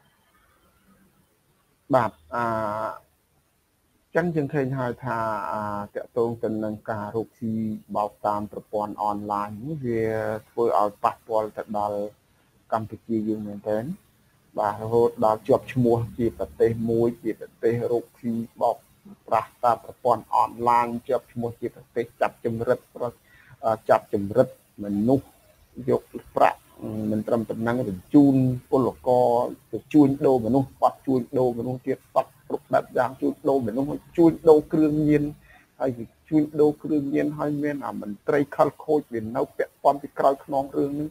បាទអឺចឹងយើងឃើញហើយថាតកតងទៅនឹងការរកស៊ីបោកតាមប្រព័ន្ធអនឡាញនេះវាធ្វើឲ្យប៉ះពាល់ទៅដល់កម្ពុជាយើងមែនទែនបាទរហូតដល់ជាប់ឈ្មោះជាប្រទេសមួយជាប្រទេសរកស៊ីបោកប្រាស់តាមប្រព័ន្ធអនឡាញជាប់ឈ្មោះជាប្រទេសចាប់ចម្រិតចាប់ចម្រិតមនុស្សយកប្រាក់មិនត្រឹមប៉ុណ្ណឹងបញ្ជូនពលករទៅជួញដូរមនុស្សបាត់ជួញដូរមនុស្សទៀតបាត់គ្រប់បែបយ៉ាងជួញដូរមនុស្សជួញដូរគ្រឿងញៀនហើយជួញដូរគ្រឿងញៀនហើយមានអាមន្ត្រីខលខូចវានៅពាក់ព័ន្ធពីក្រោយខ្នងរឿងនេះ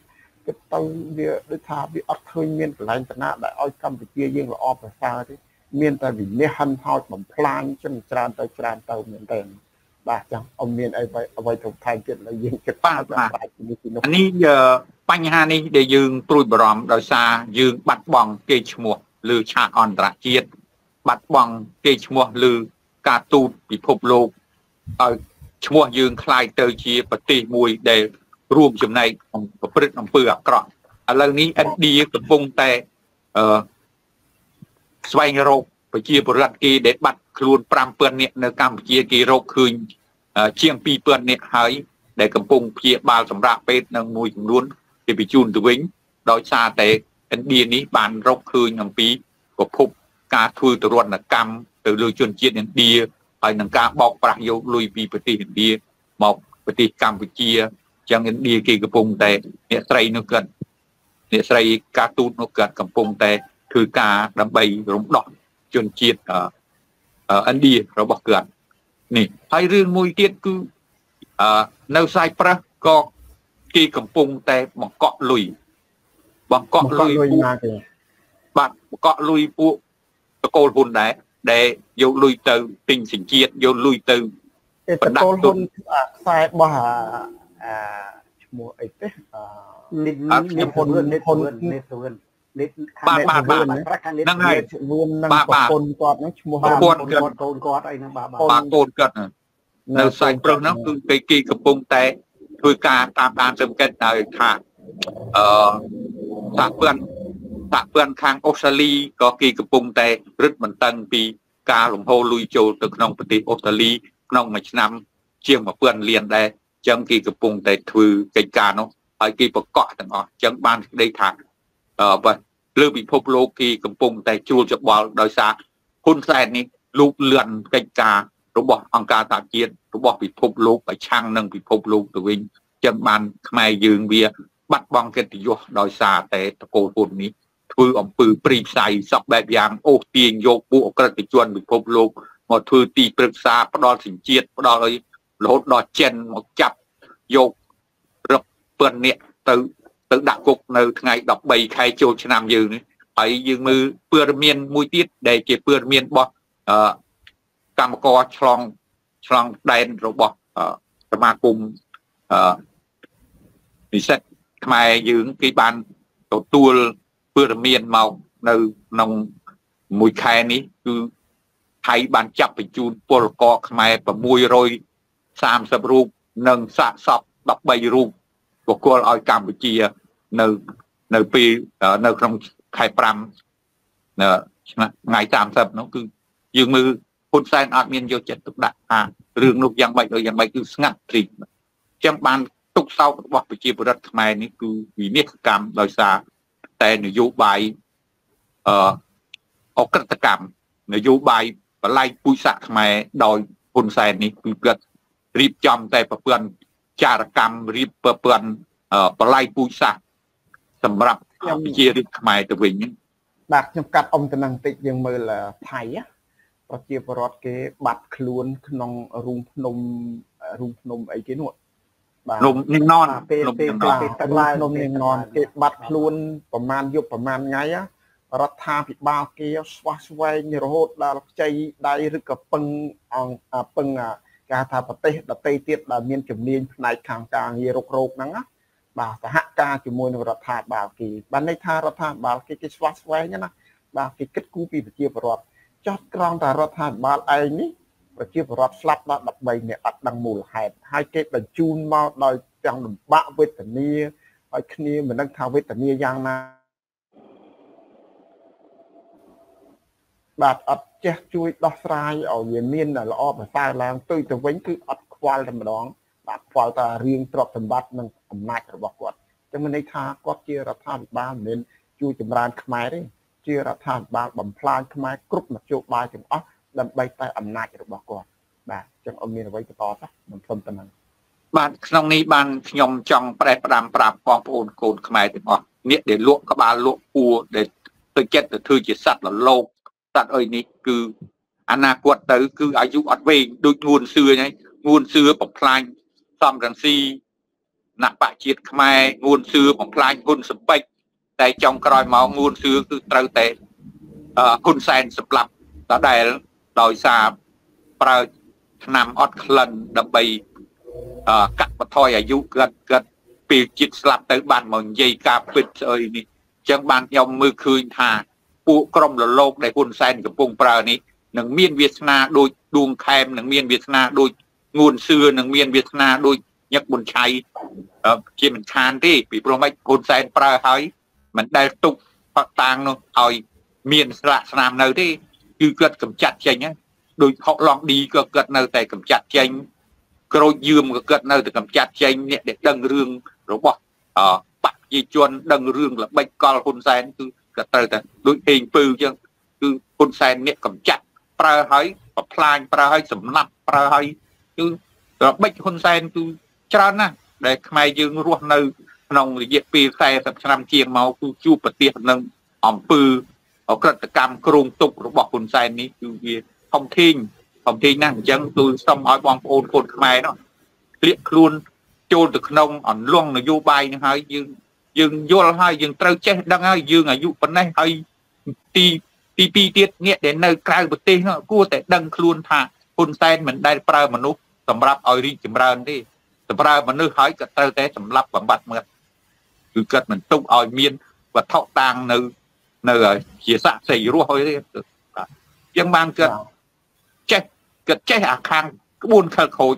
គិតទៅវាដូចថាវាអត់ឃើញមានកន្លែងតាណាដែលឲ្យកម្ពុជាយើងល្អប្រសើរទេមានតែវិនិច្ឆ័យហិនហោចបំផ្លាញចឹងច្រើនទៅច្រើនទៅមែនទេបាទចឹងអត់មានអីអ្វីទៅថែមទៀតលើយើងគិតថាបាទនេះនេះបញ្ហានេះដែលយើងព្រួយបារម្ភដោយសារយើងបាត់បង់កេរ្តិ៍ឈ្មោះលើឆាកអន្តរជាតិបាត់បង់កេរ្តិ៍ឈ្មោះលើការទូតពិភពលោកឲ្យឈ្មោះយើងคล้ายទៅជាប្រទេសមួយដែលរួមចំណែកប្រព្រឹត្តអំពើអាក្រក់ឥឡូវនេះឥណ្ឌាកំពុងតែអឺស្វែងរកប្រជាពលរដ្ឋគេដែលបាត់ខ្លួនប្រាំពាន់នាក់នៅកម្ពុជាគេរកឃើញជាងពីរពាន់នាក់ហើយដែលកំពុងព្យាបាលសម្រាប់ពេទ្យនៅមួយចំនួនគេបញ្ជូនទៅវិញដោយសារតែឥណ្ឌានេះបានរកឃើញអំពីប្រភពការធ្វើទរណកម្មទៅលើជនជាតិឥណ្ឌាហើយនឹងការបោកប្រាស់យកលុយពីប្រទេសឥណ្ឌាមកប្រទេសកម្ពុជាចឹងឥណ្ឌាគេកំពុងតែអ្នកស្រីនោះគាត់អ្នកស្រីការទូតនោះគាត់កំពុងតែធ្វើការដើម្បីរំដោះជនជាតិឥណ្ឌារបស់គាត់នេះហើយរឿងមួយទៀតគឺនៅខ្សែប្រឹសក៏គេកំពុងតែបង្កក់លុយបង្កក់លុយណាគេបាទបង្កក់លុយពួកតកូលហ៊ុនដែរដែលយកលុយទៅទិញសញ្ជាតិយកលុយទៅតកូលហ៊ុនខ្សែរបស់អាឈ្មោះអីទេនិតនិតហ៊ុននិតហ៊ុននិតហ៊ុននិតបាទបាទបាទហ្នឹងហើយរួមនឹងប្រពន្ធគាត់ហ្នឹងឈ្មោះប្រពន្ធគាត់កូនគាត់អីហ្នឹងបាទបាទកូនគាត់នៅខ្សែប្រឹសហ្នឹងគឺគេគេកំពុងតែធ្វើការតាមដានសង្កេតដោយថាអឺសហព័ន្ធសហព័ន្ធខាងអូស្ត្រាលីក៏គេកំពុងតែរឹតបន្តឹងពីការលំហូរលុយចូលទៅក្នុងប្រទេសអូស្ត្រាលីក្នុងមួយឆ្នាំជាងមួយពាន់លានដែរអញ្ចឹងគេកំពុងតែធ្វើកិច្ចការនោះហើយគេប្រកាសទាំងអស់អញ្ចឹងបានសេចក្តីថាអឺបាទលើពិភពលោកគេកំពុងតែជួលច្បល់ដោយសារហ៊ុនសែននេះលូកលឿនកិច្ចការរបស់អង្គការសហជាតិរបស់ពិភពលោកប្រឆាំងនឹងពិភពលោកទៅវិញអញ្ចឹងបានខ្មែរយើងវាបាត់បង់កិត្តិយសដោយសារតែតកូលហ៊ុននេះធ្វើអំពើព្រីផ្សៃសពបែបយ៉ាងអូសទាញយកពួកអក្រិតជនពិភពលោកមកធ្វើទីប្រឹក្សាផ្ដាល់សញ្ជាតិផ្ដាល់ឲ្យរហូតដល់ចិនមកចាប់យករឹបពាន់នាក់ទៅទៅដាក់គុកនៅថ្ងៃដប់បីខែចូលឆ្នាំយើងនេះហើយយើងមើលព័ត៌មានមួយទៀតដែលជាព័ត៌មានរបស់អឺកម្មករឆ្លងឆ្លងដែនរបស់សមាគមអឺនិស្សិតខ្មែរយើងគេបានទទួលព័ត៌មានមកនៅក្នុងមួយខែនេះគឺថៃបានចាប់បញ្ជូនពលករខ្មែរ630រូបនិងសាកសពដប់បីរូបបកគលឲ្យកម្ពុជានៅនៅពេលនៅក្នុងខែប្រាំនៅថ្ងៃសាមសិបនោះគឺយើងមើលហ៊ុនសែនអត់មានយកចិត្តទុកដាក់ថារឿងនោះយ៉ាងម៉េចយ៉ាងម៉េចគឺស្ងាត់ព្រីកចឹងបានទុកសោករបស់ប្រជាពលរដ្ឋខ្មែរនេះគឺវិនិច្ឆ័យកម្មដោយសារតែនយោបាយអឺអក្រិតកម្មនយោបាយបលែកពូជសាសន៍ខ្មែរដោយហ៊ុនសែននេះគឺគាត់រៀបចំតែប្រព័ន្ធចារកម្មរៀបប្រព័ន្ធបលែកពូជសាសន៍សម្រាប់ប្រជារាស្ត្រខ្មែរទៅវិញបាទខ្ញុំកាត់អ៊ំតំណឹងតិចយើងមើលថៃប្រជាពលរដ្ឋគេបាត់ខ្លួនក្នុងរូងភ្នំរូងភ្នំអីគេនោះបាទនំនាងននពេលពេលពេលទឹកឡើងនំនាងននគេបាត់ខ្លួនប្រមាណយប់ប្រមាណថ្ងៃរដ្ឋាភិបាលគេស្វះស្វែងរហូតដល់ខ្ចីដៃឬក៏ពឹងអង្គពឹងគេថាប្រទេសដទៃទៀតដែលមានជំនាញផ្នែកខាងការងាររុករោគហ្នឹងណាបាទសហការជាមួយនឹងរដ្ឋាភិបាលគេបានន័យថារដ្ឋាភិបាលគេគេស្វះស្វែងណាបាទគេគិតគូរពីប្រជាពលរដ្ឋចោះត្រង់តែរដ្ឋាភិបាលឯងនេះប្រជាពលរដ្ឋស្លាប់ដល់ដប់បីនាក់អត់ដឹងមូលហេតុហើយគេបញ្ជូនមកដោយទាំងលំបាកវេទនាហើយគ្នាមិនដឹងថាវេទនាយ៉ាងណាបាទអត់ចេះជួយដោះស្រាយឲ្យវាមានល្អប្រសើរឡើងទៅទៅវិញគឺអត់ខ្វល់តែម្ដងបាទខ្វល់តែរៀងទ្រព្យសម្បត្តិនិងអំណាចរបស់គាត់ចឹងមានន័យថាគាត់ជារដ្ឋាភិបាលមិនមែនជួយចម្រើនខ្មែរទេជារដ្ឋាភិបាលបំផ្លាញខ្មែរគ្រប់នយោបាយទាំងអស់ដើម្បីតែអំណាចរបស់គាត់បាទចឹងអត់មានអ្វីបន្តទេខ្ញុំសូមតែហ្នឹងបាទក្នុងនេះបានខ្ញុំចង់ប្រែផ្ដាំប្រាប់បងប្អូនកូនខ្មែរទាំងអស់អ្នកដែលលក់ក្បាលលក់ពួរដែលទៅចិត្តទៅធ្វើជាសត្វរលោកសត្វអីនេះគឺអនាគតទៅគឺអាយុអត់វែងដូចងួនសឿហ្នឹងងួនសឿបំផ្លាញសំរងស៊ីนักปะจิตแม่งูนซื้อของพลายกุนสเปกแต่จงกรอยมองงูนซื้อคือเตาเตะกุนแซนสำหรับต่อได้โดยสาปลานำออดคลันดับไปกัดปะทอยอายุเกิดเกิดปีจิตสลับเตะบ้านมองใหญ่กาปิดเอ้ยนี่จังบ้านยอมมือคืนทาปูกรมโลกในกุนแซนกับปุงปลานี้หนึ่งเมียนเวียดนาโดยดวงแคมหนึ่งเมียนเวียดนาโดยงูนซื้อหนึ่งเมียนเวียดนาโดยยักษ์บุญชัยที่มันทานที่ปีโปรไม่กุนแซนปลาหอยมันได้ตุกปักตางเนาะเอาเมียนสละสนามเนยที่คือเกิดกำจัดใจเนี้ยโดยเขาลองดีก็เกิดเนยแต่กำจัดใจกระยืมก็เกิดเนยแต่กำจัดใจเนี่ยเด็กดังเรื่องหรือว่าปักยีจวนดังเรื่องละใบกอลกุนแซนคือเกิดเนยแต่โดยเองปืนจังคือกุนแซนเนี่ยกำจัดปลาหอยปลาพลายปลาหอยสำนักปลาหอยคือเราใบกุนแซนคือจานนะแต่ทำไมยังรวดเนยนองเย็บปีใส่สับชนำเชียงเมาคือจูปฏิหนึ่งอ่อมปือเอากระกรรมกรุงตุกระบอกคนใจนี้คือเวียทองทิ้งทองทิ้งนั่งยังตัวสมอยบองโอนคนทำไมเนาะเรียกครูนโจนตึกนองอ่อนล่วงนโยบายนะฮะยังยังย่อให้ยังเต้าเจ๊ดังให้ยังอายุปนให้ให้ตีตีปีเตียเนี่ยเด่นในกลางประเทศเนาะกู้แต่ดังครูนท่าคนใจเหมือนได้ปลามนุษย์สำหรับเอารีจิมรันที่สำหรับมนุษย์หายกับเต้าแต่สำหรับบำบัดเมื่อคือเกิดเหมือนตุ้งอ่อยเมียนvà thọ tàng nơi nơi chia sẻ xảy ra thôi nhưng mang cái chết cái chết à khang cái buôn khơi khôi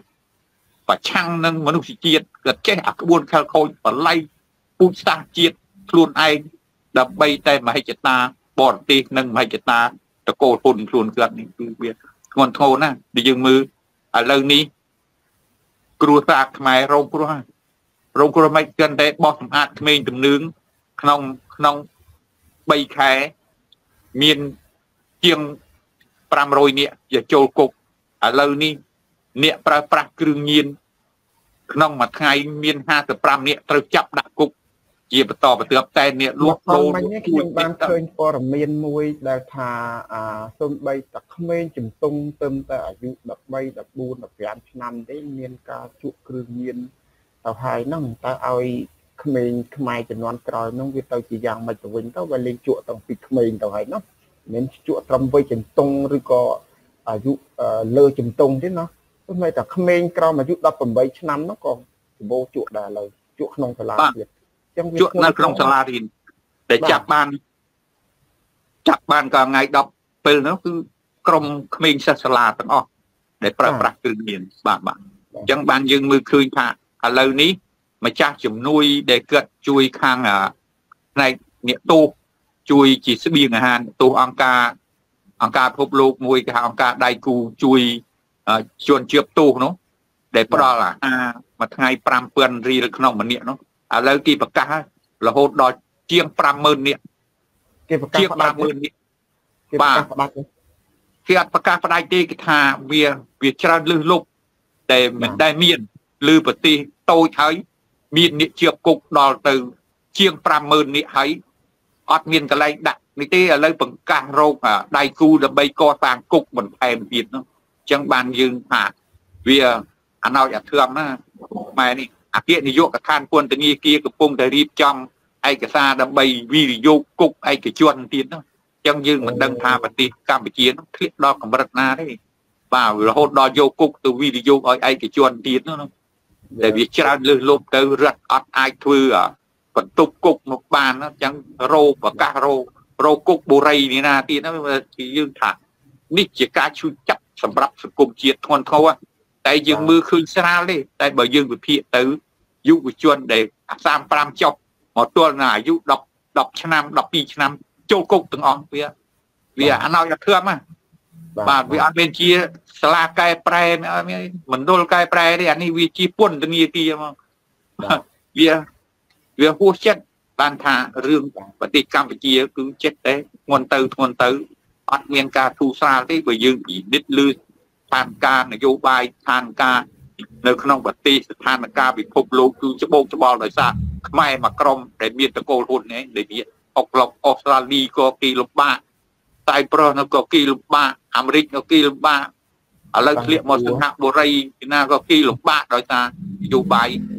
và chăng nâng mà nó chỉ chiết cái chết à cái buôn khơi khôi và lay buôn sang chiết luôn ai đập bay tay mà hay chết ta bỏ đi nâng mà hay chết taจะโกรธคนส่วนเกิดนี่คือเบียดคนโทนะดิยังมืออะไรนี้กลัวสากหมายโรงกลัวโรงกลัวไม่เกินแต่บอกสมอาดเมงถึงนึงขนมขนมใบแค่เมียนเจียงปรามโรยเนี่ยอย่าโจลกอะไรนี่เนี่ยปลาปลากรึงยินขนมมาไงเมียนห้าแต่ปรามเนี่ยเติจับดักกุกเกี่ยวต่อไปเติบแต่เนี่ยลวกโลมันเนี่ยคือบ้านเคยปรเมียนมวยได้ทาอ่าส้มใบตะเมนจุ่มตรงเติมแต่อายุดับใบดับบูนดับยานนำได้เมียนกาจุกรึงยินต่อหายนั่งตาเอาขมิ้นขมายจำนวนกรอยน้องวิตาจีอย่างมาจะวิ่งก็ไปเลี้ยงจุต้องปิดขมิ้นต่อให้เนาะเน้นจุตรำไว้จนตรงหรือก็อายุเลอจนตรงที่เนาะทำไมแต่ขมิ้นกรอยมายุดับผมใบชนำเนาะก็โบจุได้เลยจุขนมสลาดจุนั่นขนมสลาดินแต่จับบ้านจับบ้านก็ไงดับเป็นเนาะคือกรมขมิ้นสลาดต่างออกได้ประปรักตื่นเย็นบ้านบ้านจังบ้านยืงมือคืนผ่าอะไรนี้มาจ้าจุ่มนุยđểเกิดช่วยข้างอ่ะในเนี่ยตู้ช่วยจีสบีงอาหารตู้อังกาอังกาพบโลกมวยกับอังกาได้กูช่วยชวนเชือบตู้เนาะđểปลาล่ะมาไงปรามเปื่อนรีขนมมันเนี่ยเนาะอะไรกี่ประกาศเราโหดดอยเจียงปรามเมินเนี่ยเจียงปรามเมินเนี่ยบ้าที่อัดประกาศประได้ตีกิธาเวียเวียชราลือลูกแต่มันได้เมียนลือปฏิโตใช้มีนิเชียกุกดอลตือเชียงปรามเมินนิให้อดมีนกันเลยดักนิเตะเลยปังการโรคอ่ะได้กูดับใบกอต่างกุกเหมือนแผ่นดินเนาะจังบานยืนหาเวียอันเอาอย่าเทือมนะมานี่อาเกียนิโยกกับท่านควรจะมีเกียกับปุ่งแต่รีบจอมไอ้กระซาดับใบวิริโยกุกไอ้กระชวนตีนเนาะจังยืนเหมือนดังพาปฏิกรรมไปเชียนเคลียดดอกกับรัตนาได้เปล่าเราโหดดอโยกุกตัววิริโยไอ้ไอ้กระชวนตีนเนาะแต่วิจารณ์เรื่องลบเตอรัดอัดไอทืออ่ะผลตุกกุกนกบานนะจังโรปะกาโรโรกุกบุไรนี่นาที่นั่นที่ยืนถักนี่จะการช่วยจับสำหรับสกุลเจียทนเขาว่าแต่ยืนมือคืนสนาเลยแต่บ่ยืนไปเพียตือยุบชวนเด็กสามปรามจบหมดตัวหน่ายุดอกดอกชนำดอกปีชนำโจกุกถึงอ่อนเวียเวียอันเอาอย่าเทื่อมอ่ะบาดเวียอันเป็นเชียสลากายแปรเนี่ยเหมือนโดนกายแปรได้อันนี้วิจิปุ่นตรงนี้ทีมั้งเวียเวียหัวเช็ดบานทาเรื่องปฏิกรรมวิจิคือเช็ดเต้งวนเตอทวนเตออัดเมียนกาทูซาที่ไปยืนอีดิดลือทางการนโยบายทางการในขนมปฏิสถานการวิภพโลกคือจะโบกจะบอลเลยซะไม่มากรมแต่เมียนตะโกนหุ่นเนี่ยเดี๋ยวนี้ออกหลอกออสเตรเลียก็กีลบ้าไต้ปรนก็กีลบ้าอเมริกก็กีลบ้าอะไรเคลียร์มอสนาบุรีที่น่าก็กีลบ้าโดยตาอยู่ใบ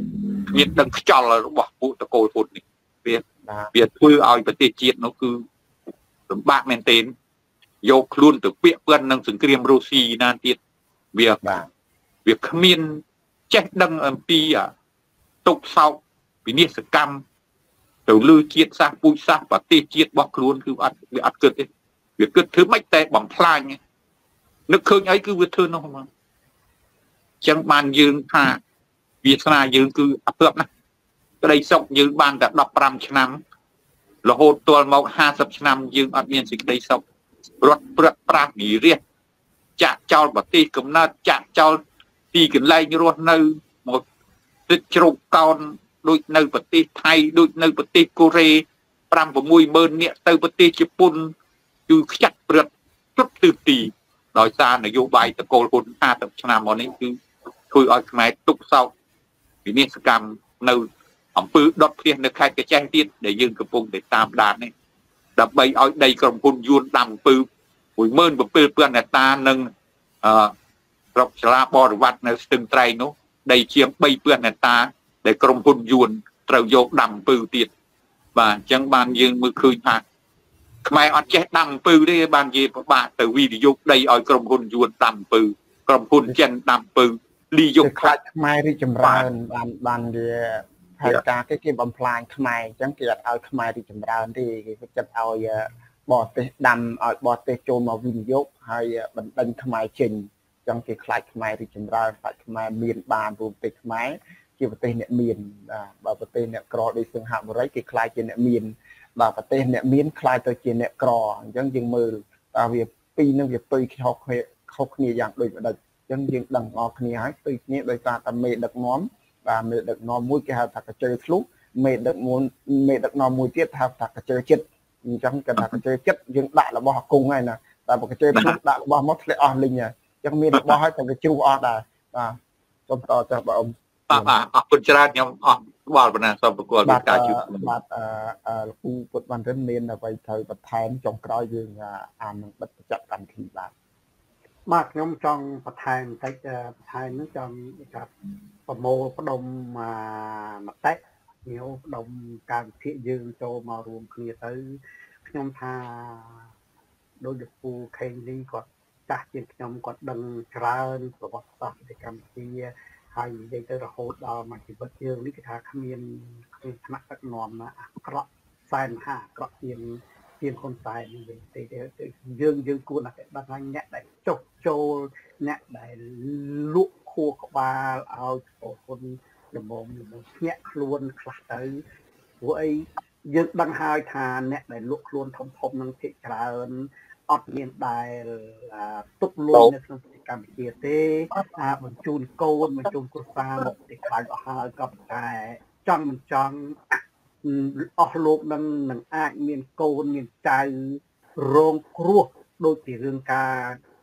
មានដឹងខ្យល់របស់ពួកតកូលពុទ្ធនេះវាវាធ្វើឲ្យប្រទេសជាតិនោះគឺលំបាកមែនទែនយកខ្លួនទៅពាក់ព័ន្ធនឹងសង្គ្រាមរុស្ស៊ីណាទៀតវាវាគ្មានចេះដឹងអំពីទុកសោកវិនិស្សកម្មទៅលើជាតិសាសន៍ពូជសាសន៍ប្រទេសជាតិរបស់ខ្លួនគឺអត់វាអត់គិតទេវាគិតធ្វើម៉េចតែបំផ្លាញនឹកឃើញអីគឺវាធ្វើនោះហ្មងចឹងបានយើងថាវាសនាយើងគឺអពើណាស់ក្តីសុខយើងបានតែដប់ប្រាំឆ្នាំរហូតទល់មកห้าสิบឆ្នាំយើងអត់មានសេចក្តីសុខរត់ព្រឹកប្រាសនិរិះចាក់ចោលប្រទេសកំណើតចាក់ចោលទីកន្លែងរស់នៅមកទឹកជ្រោកកោនដូចនៅប្រទេសថៃដូចនៅប្រទេសកូរ៉េប្រាំ 6ម៉ឺននាក់ទៅប្រទេសជប៉ុនគឺខ្ចាត់ព្រឹកគ្រប់ទិសទីដោយសារនយោបាយតកូលហ៊ុនห้าสิบឆ្នាំមកនេះគឺធ្វើឲ្យខ្មែរទុកសោកវិនិស្សកម្មនៅអំពើដុតផ្ទះនៅខេត្តកញ្ចេះទៀតដែលយើងកំពុងតែតាមដាននេះដើម្បីឲ្យដីក្រុមហ៊ុនយួនដាំអំពើមួយម៉ឺនbảyពាន់ហិកតានិងអឺស្រុកសាលាបរិវត្តនៅស្ទឹងត្រែងនោះដីជាងបីពាន់ហិកតាដែលក្រុមហ៊ុនយួនត្រូវយកដាំអំពើទៀតបាទអញ្ចឹងបានយើងមើលឃើញថាខ្មែរអត់ចេះដាំអំពើទេបាននិយាយពិបាកទៅវិនិយោគដីឲ្យក្រុមហ៊ុនយួនដាំអំពើក្រុមហ៊ុនចិនដាំអំពើលីយកខ្លាចខ្មែររីចម្រើនបានបានវាហើយការគេគេបំផ្លាញខ្មែរអញ្ចឹងគេអត់ឲ្យខ្មែររីចម្រើនទេគេចិត្តឲ្យបរទេសដាំឲ្យបរទេសចូលមកវិនិយោគហើយបណ្ដេញខ្មែរចេញអញ្ចឹងគេខ្លាចខ្មែររីចម្រើនខ្លាចខ្មែរមានបានព្រោះប្រទេសខ្មែរជាប្រទេសអ្នកមានបើប្រទេសអ្នកក្រដូចសិង្ហបុរីគេខ្លាចជាអ្នកមានបើប្រទេសអ្នកមានខ្លាចទៅជាអ្នកក្រអញ្ចឹងយើងមើលតើវាពីរនឹងវាផ្ទុយខុសគ្នាខុសគ្នាយ៉ាងដូចម្ដេចអញ្ចឹងយើងដឹងអស់គ្នាហើយផ្ទុយគ្នាដោយសារតែមេដឹកនាំបាទមេដឹកនាំមួយគេហៅថាកញ្ជើធ្លុះមេដឹកមួយមេដឹកនាំមួយទៀតហៅថាកញ្ជើចិត្តអញ្ចឹងគេថាកញ្ជើចិត្តយើងដាក់របស់អាគង់ហើយណាតែបើកញ្ជើធ្លុះដាក់របស់មកធ្លាក់អស់លីងហើយអញ្ចឹងមានរបស់ហើយតែវាជ្រុះអស់ដែរបាទសូមតចាស់បងបាទបាទអរគុណច្រើនខ្ញុំអស់ស្គាល់បណ្ណាសូមប្រកល់វិការជួយបាទអឺលោកពូពុទ្ធបានរិនមានអ្វីត្រូវបន្ថែមចុងក្រោយយើងអាននឹងបិទបញ្ចប់កម្មវិធីបាទបាទខ្ញុំចង់បន្ថែមបន្តិចបន្ថែមនឹងចង់ថាប្រមូលផ្ដុំមតិញោមផ្ដុំការវិភាគយើងចូលមករួមគ្នាទៅខ្ញុំថាដោយលោកពូខេងលីគាត់ចាស់ជាងខ្ញុំគាត់ដឹងច្រើនប្រវត្តិសាស្ត្រនៃកម្ពុជាហើយនិយាយទៅរហូតដល់មកជីវិតយើងនេះគេថាគ្មានគ្មានថ្នាក់ដឹកនាំណាអាក្រក់សែនហាអាក្រក់ជាងជាងហ៊ុនសែនវិញទេយើងយើងគួរតែដឹងថាអ្នកដែលចុះចូលអ្នកដែលលក់ខួរក្បាលឲ្យហ៊ុនល្មមល្មមភ្ញាក់ខ្លួនខ្លះទៅព្រោះអីយើងដឹងហើយថាអ្នកដែលលក់ខ្លួនធំធំនឹងភាគច្រើនអត់មានដែលទុកលុយនៅក្នុងប្រទេសកម្ពុជាទេបញ្ជូនកូនបញ្ជូនគ្រួសារមកប្រទេសក្រៅអស់ហើយក៏ប៉ុន្តែចង់មិនចង់អស់លោកនឹងនឹងអាចមានកូនមានចៅរងគ្រោះដូចជារឿងការ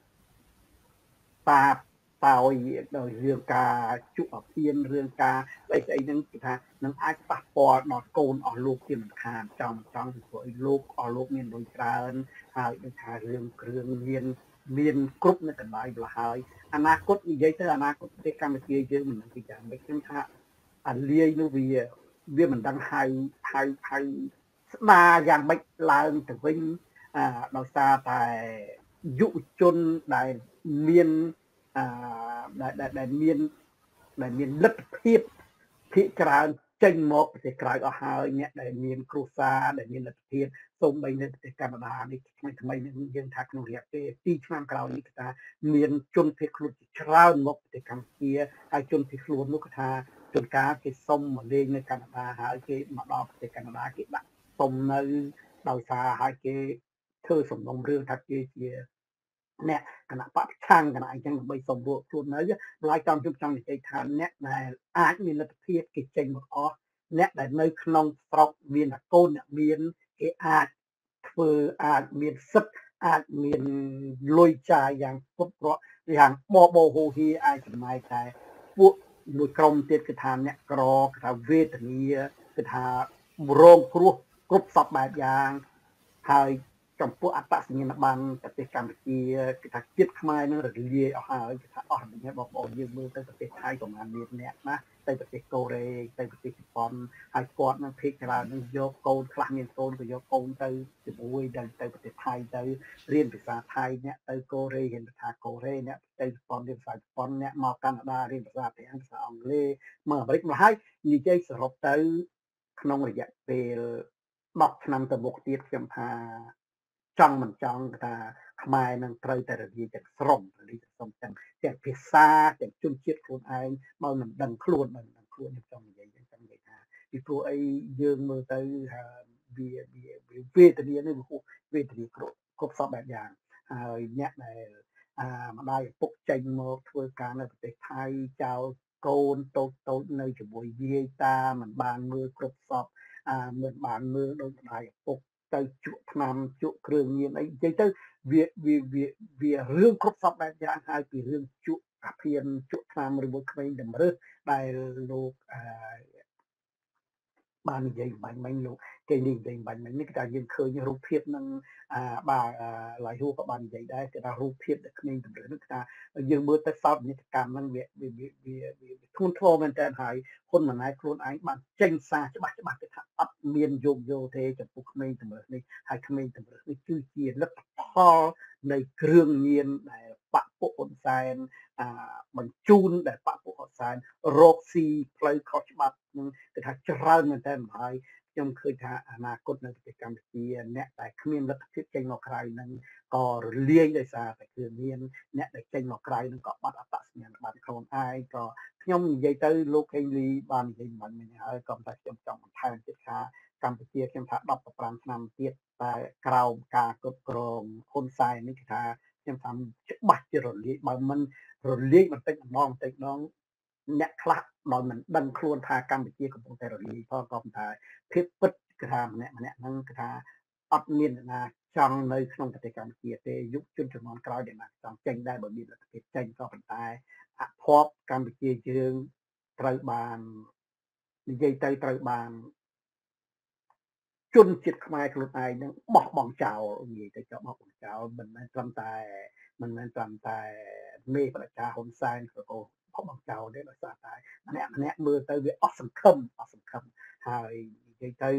តាតោយដោយរឿងការជក់អភៀនរឿងការស្អីស្អីហ្នឹងគឺថានឹងអាចប៉ះពាល់ដល់កូនអស់លោកជាមិនខានចង់ចង់ព្រោះឲ្យលោកអស់លោកមានលុយច្រើនហើយដូចថារឿងគ្រឿងមានមានគ្រប់នៅកន្លែងម្ល៉េះហើយអនាគតនិយាយទៅអនាគតប្រទេសកម្ពុជាយើងមិនដឹងពីយ៉ាងម៉េចខ្ញុំថាអាលាយនោះវាវាមិនដឹងហៅហៅហៅស្ដារយ៉ាងម៉េចឡើងទៅវិញអឺដោយសារតែយុវជនដែលមានអឺដែលដែលមានដែលមានលទ្ធភាពភាគច្រើនចេញមកប្រទេសក្រៅអស់ហើយអ្នកដែលមានគ្រួសារដែលមានលទ្ធភាពសូម្បីនៅប្រទេសកាណាដានេះថ្មីថ្មីនេះយើងថាក្នុងរយៈពេលពីរឆ្នាំក្រោយនេះគឺថាមានជនភៀសខ្លួនច្រើនមកប្រទេសកម្ពុជាហើយជនភៀសខ្លួននោះគឺថាជួនកាលគេសុំមកលេងនៅកាណាដាហើយគេមកដល់ប្រទេសកាណាដាគេដាក់សុំនៅដោយសារហើយគេធ្វើសំណុំរឿងថាគេជាអ្នកគណៈបព្វឆាំងគណៈអញ្ចឹងដើម្បីសម្រួលខ្លួននៅឡើយចង់ជុំចង់និយាយថាអ្នកដែលអាចមានលទ្ធភាពគេចេញមកអស់អ្នកដែលនៅក្នុងស្រុកមានកូនអ្នកមានគេអាចធ្វើអាចមានសិទ្ធិអាចមានលុយចាយយ៉ាងគ្រប់គ្រាន់យ៉ាងបបោហូហៀអាចចំណាយតែពួកមួយក្រុមទៀតគឺថាអ្នកក្រគឺថាវេទនាគឺថារងគ្រោះគ្រប់សពបែបយ៉ាងហើយចំពោះអត្តសញ្ញាណប័ណ្ណប្រទេសកម្ពុជាគេថាជាតិខ្មែរនឹងរលាយអស់ហើយគេថាអស់ហ្នឹងបងប្អូនយើងមើលទៅប្រទេសថៃប្រហែលមានអ្នកណាទៅប្រទេសកូរ៉េទៅប្រទេសជប៉ុនហើយគាត់នឹងភាគច្រើននឹងយកកូនខ្លះមានកូនក៏យកកូនទៅជាមួយទៅទៅប្រទេសថៃទៅរៀនភាសាថៃអ្នកទៅកូរ៉េរៀនភាសាកូរ៉េអ្នកទៅជប៉ុនរៀនភាសាជប៉ុនអ្នកមកកាណាដារៀនភាសាទាំងភាសាអង់គ្លេសមកអាមេរិកម្ល៉េះហើយនិយាយសរុបទៅក្នុងរយៈពេលដប់ឆ្នាំទៅមុខទៀតខ្ញុំថាចង់មិនចង់ថាខ្មែរនឹងត្រូវតែរលាយទាំងស្រុងរលាយទាំងស្រុងទាំងទាំងភាសាទាំងជនជាតិខ្លួនឯងមកមិនដឹងខ្លួនមិនដឹងខ្លួនខ្ញុំចង់និយាយខ្ញុំចង់និយាយថាពីព្រោះអីយើងមើលទៅវាវាវេទនានេះវាវេទនាគ្រប់គ្រប់សពបែបយ៉ាងហើយអ្នកដែលអាម្ដាយឪពុកចេញមកធ្វើការនៅប្រទេសថៃចៅកូនតូចតូចនៅជាមួយយាយតាមិនបានមើលគ្រប់សពអាមិនបានមើលដូចម្ដាយឪពុកទៅជក់ថ្នាំជក់គ្រឿងញៀនអីនិយាយទៅវាវាវាវារឿងគ្រប់សពបែបយ៉ាងហើយពីរឿងជក់អាភៀនជក់ថ្នាំឬមួយក្មេងតម្រើសដែលលោកអឺបាននិយាយបាញ់មិញលោកគេនិយាយបាញ់មិញនេះគេថាយើងឃើញរូបភាពនឹងអាបាទឡាយហួរក៏បាននិយាយដែរគេថារូបភាពដែលក្មេងតម្រើសនោះគេថាយើងមើលទៅសោកនាដកម្មហ្នឹងវាវាវាវាធ្ងន់ធ្ងរមែនតើហើយហ៊ុនម៉ាណែតខ្លួនឯងបានចេញសារច្បាស់ច្បាស់គេថាអត់មានយោគយោទេចំពោះក្មេងតម្រើសនេះហើយក្មេងតម្រើសនេះគឺជាលទ្ធផលនៃគ្រឿងញៀនដែលបពពួកហ៊ុនសែនអាបញ្ជូនដែលបពពួកហ៊ុនសែនរកស៊ីផ្លូវខុសច្បាប់នឹងគេថាច្រើនមែនតើហើយខ្ញុំឃើញថាអនាគតនៅប្រទេសកម្ពុជាអ្នកដែលគ្មានលទ្ធភាពចេញមកក្រៅនឹងក៏រលាយដោយសារតែគ្រឿងញៀនអ្នកដែលចេញមកក្រៅនឹងក៏បាត់អត្តសញ្ញាណប័ណ្ណខ្លួនឯងក៏ខ្ញុំនិយាយទៅលោកខេងលីបាននិយាយមិនមែនហើយក៏តែខ្ញុំចង់បន្ថែមទៀតថាកម្ពុជាខ្ញុំថាដប់ប្រាំឆ្នាំទៀតតែក្រោមការគ្រប់គ្រងហ៊ុនសែននេះគឺថាខ្ញុំថាច្បាស់ជារលាយបើមិនរលាយបន្តិចម្ដងបន្តិចម្ដងអ្នកខ្លះដោយមិនដឹងខ្លួនថាកម្ពុជាកំពុងតែរលាយផងក៏ថាភាពពិតគឺថាម្នាក់ម្នាក់ហ្នឹងគឺថាអត់មានអ្នកណាចង់នៅក្នុងប្រទេសកម្ពុជាទេយុគជនជំនាន់ក្រោយដែលណាចង់ចេញដែរបើមានលទ្ធភាពចេញក៏ប៉ុន្តែអភ័ព្វកម្ពុជាយើងត្រូវបាននិយាយទៅត្រូវបានជនជាតិខ្មែរខ្លួនឯងនឹងបោះបង់ចោលនិយាយទៅចោលបោះបង់ចោលមិនមែនត្រឹមតែមិនមែនត្រឹមតែមេប្រជាហ៊ុនសែនក៏បោះបង់ចោលទេដោយសារតែម្នាក់ម្នាក់មើលទៅវាអស់សង្ឃឹមអស់សង្ឃឹមហើយនិយាយទៅ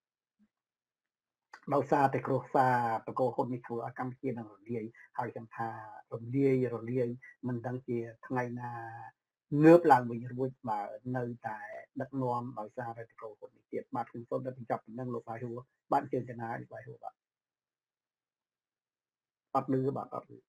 ដោយសារតែគ្រោះសាបកគោហ៊ុននេះធ្វើឲ្យកម្ពុជានឹងរលាយហើយខ្ញុំថារលាយរលាយមិនដឹងជាថ្ងៃណាងើបឡើងវិញរួចបើនៅតែដឹកនាំដោយសារតែកោហ៊ុននេះទៀតបាទខ្ញុំសូមតែបញ្ចប់ប៉ុណ្ណឹងលោកបាយហួរបាទជើងកណាលោកបាយហួរបាទអត់លឺបាទអត់លឺ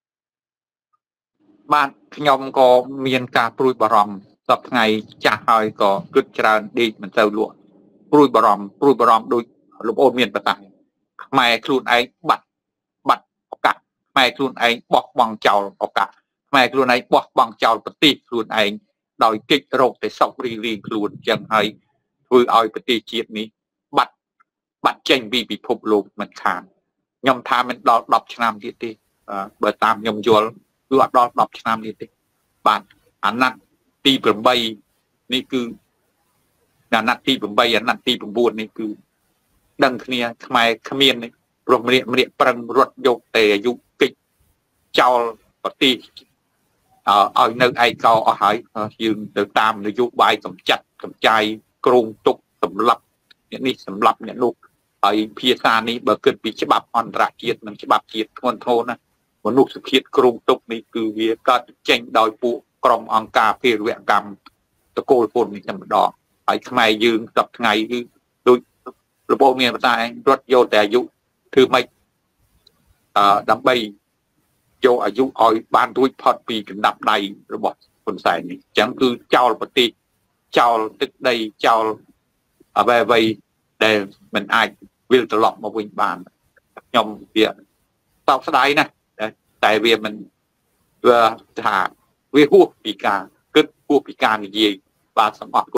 បាទខ្ញុំក៏មានការព្រួយបារម្ភសប្តាហ៍ថ្ងៃចាស់ហើយក៏គិតច្រើនដេកមិនទៅលក់ព្រួយបារម្ភព្រួយបារម្ភដូចលោកអូនមានប្រសាសន៍ខ្មែរខ្លួនឯងបាត់បាត់ឱកាសខ្មែរខ្លួនឯងបោះបង់ចោលឱកាសខ្មែរខ្លួនឯងបោះបង់ចោលប្រទេសខ្លួនឯងដោយកិច្ចរោគតែសោករីរៀងខ្លួនចឹងហើយធ្វើឲ្យប្រទេសជាតិនេះបាត់បាត់ចេញពីពិភពលោកមិនខានខ្ញុំថាមិនដល់ដប់ឆ្នាំទៀតទេបើតាមខ្ញុំយល់គឺអត់ដល់ដប់ឆ្នាំទៀតទេបាទអាណត្តិទីប្រាំនេះគឺអាណត្តិទីប្រាំអាណត្តិទី៩នេះគឺដឹងគ្នាខ្មែរគ្មាននេះព្រោះម្នាក់ម្នាក់ប្រឹងរត់យកតែអាយុកិច្ចចោលប្រទេសឲ្យនៅឯកោអស់ហើយយើងទៅតាមនយោបាយកម្ចាត់កម្ចាយក្រងទុកសម្លាប់អ្នកនេះសម្លាប់អ្នកនោះហើយភាសានេះបើគិតពីច្បាប់អន្តរជាតិនិងច្បាប់ជាតិធ្ងន់ធ្ងរណាមនុស្សភាពក្រងទុកនេះគឺវាកើតចេញដោយពួកក្រុមអង្គការភេរវកម្មតកូលពុននេះតែម្ដងហើយខ្មែរយើងសប្តាហ៍ថ្ងៃគឺដូចរបបមានភាសាឯងរត់យកតែអាយុធ្វើម៉េចអឺដើម្បីយកអាយុឲ្យបានរួចផុតពីកណ្ដាប់ដៃរបស់ហ៊ុនសែននេះអញ្ចឹងគឺចោលប្រទេសចោលទឹកដីចោលអ្វីអ្វីដែលមិនអាចវិលត្រឡប់មកវិញបានខ្ញុំវាតបស្ដាយណាស់តែវាមិនវាថាវាហួសពីការគិតហួសពីការនិយាយបាទសូមអរគុណ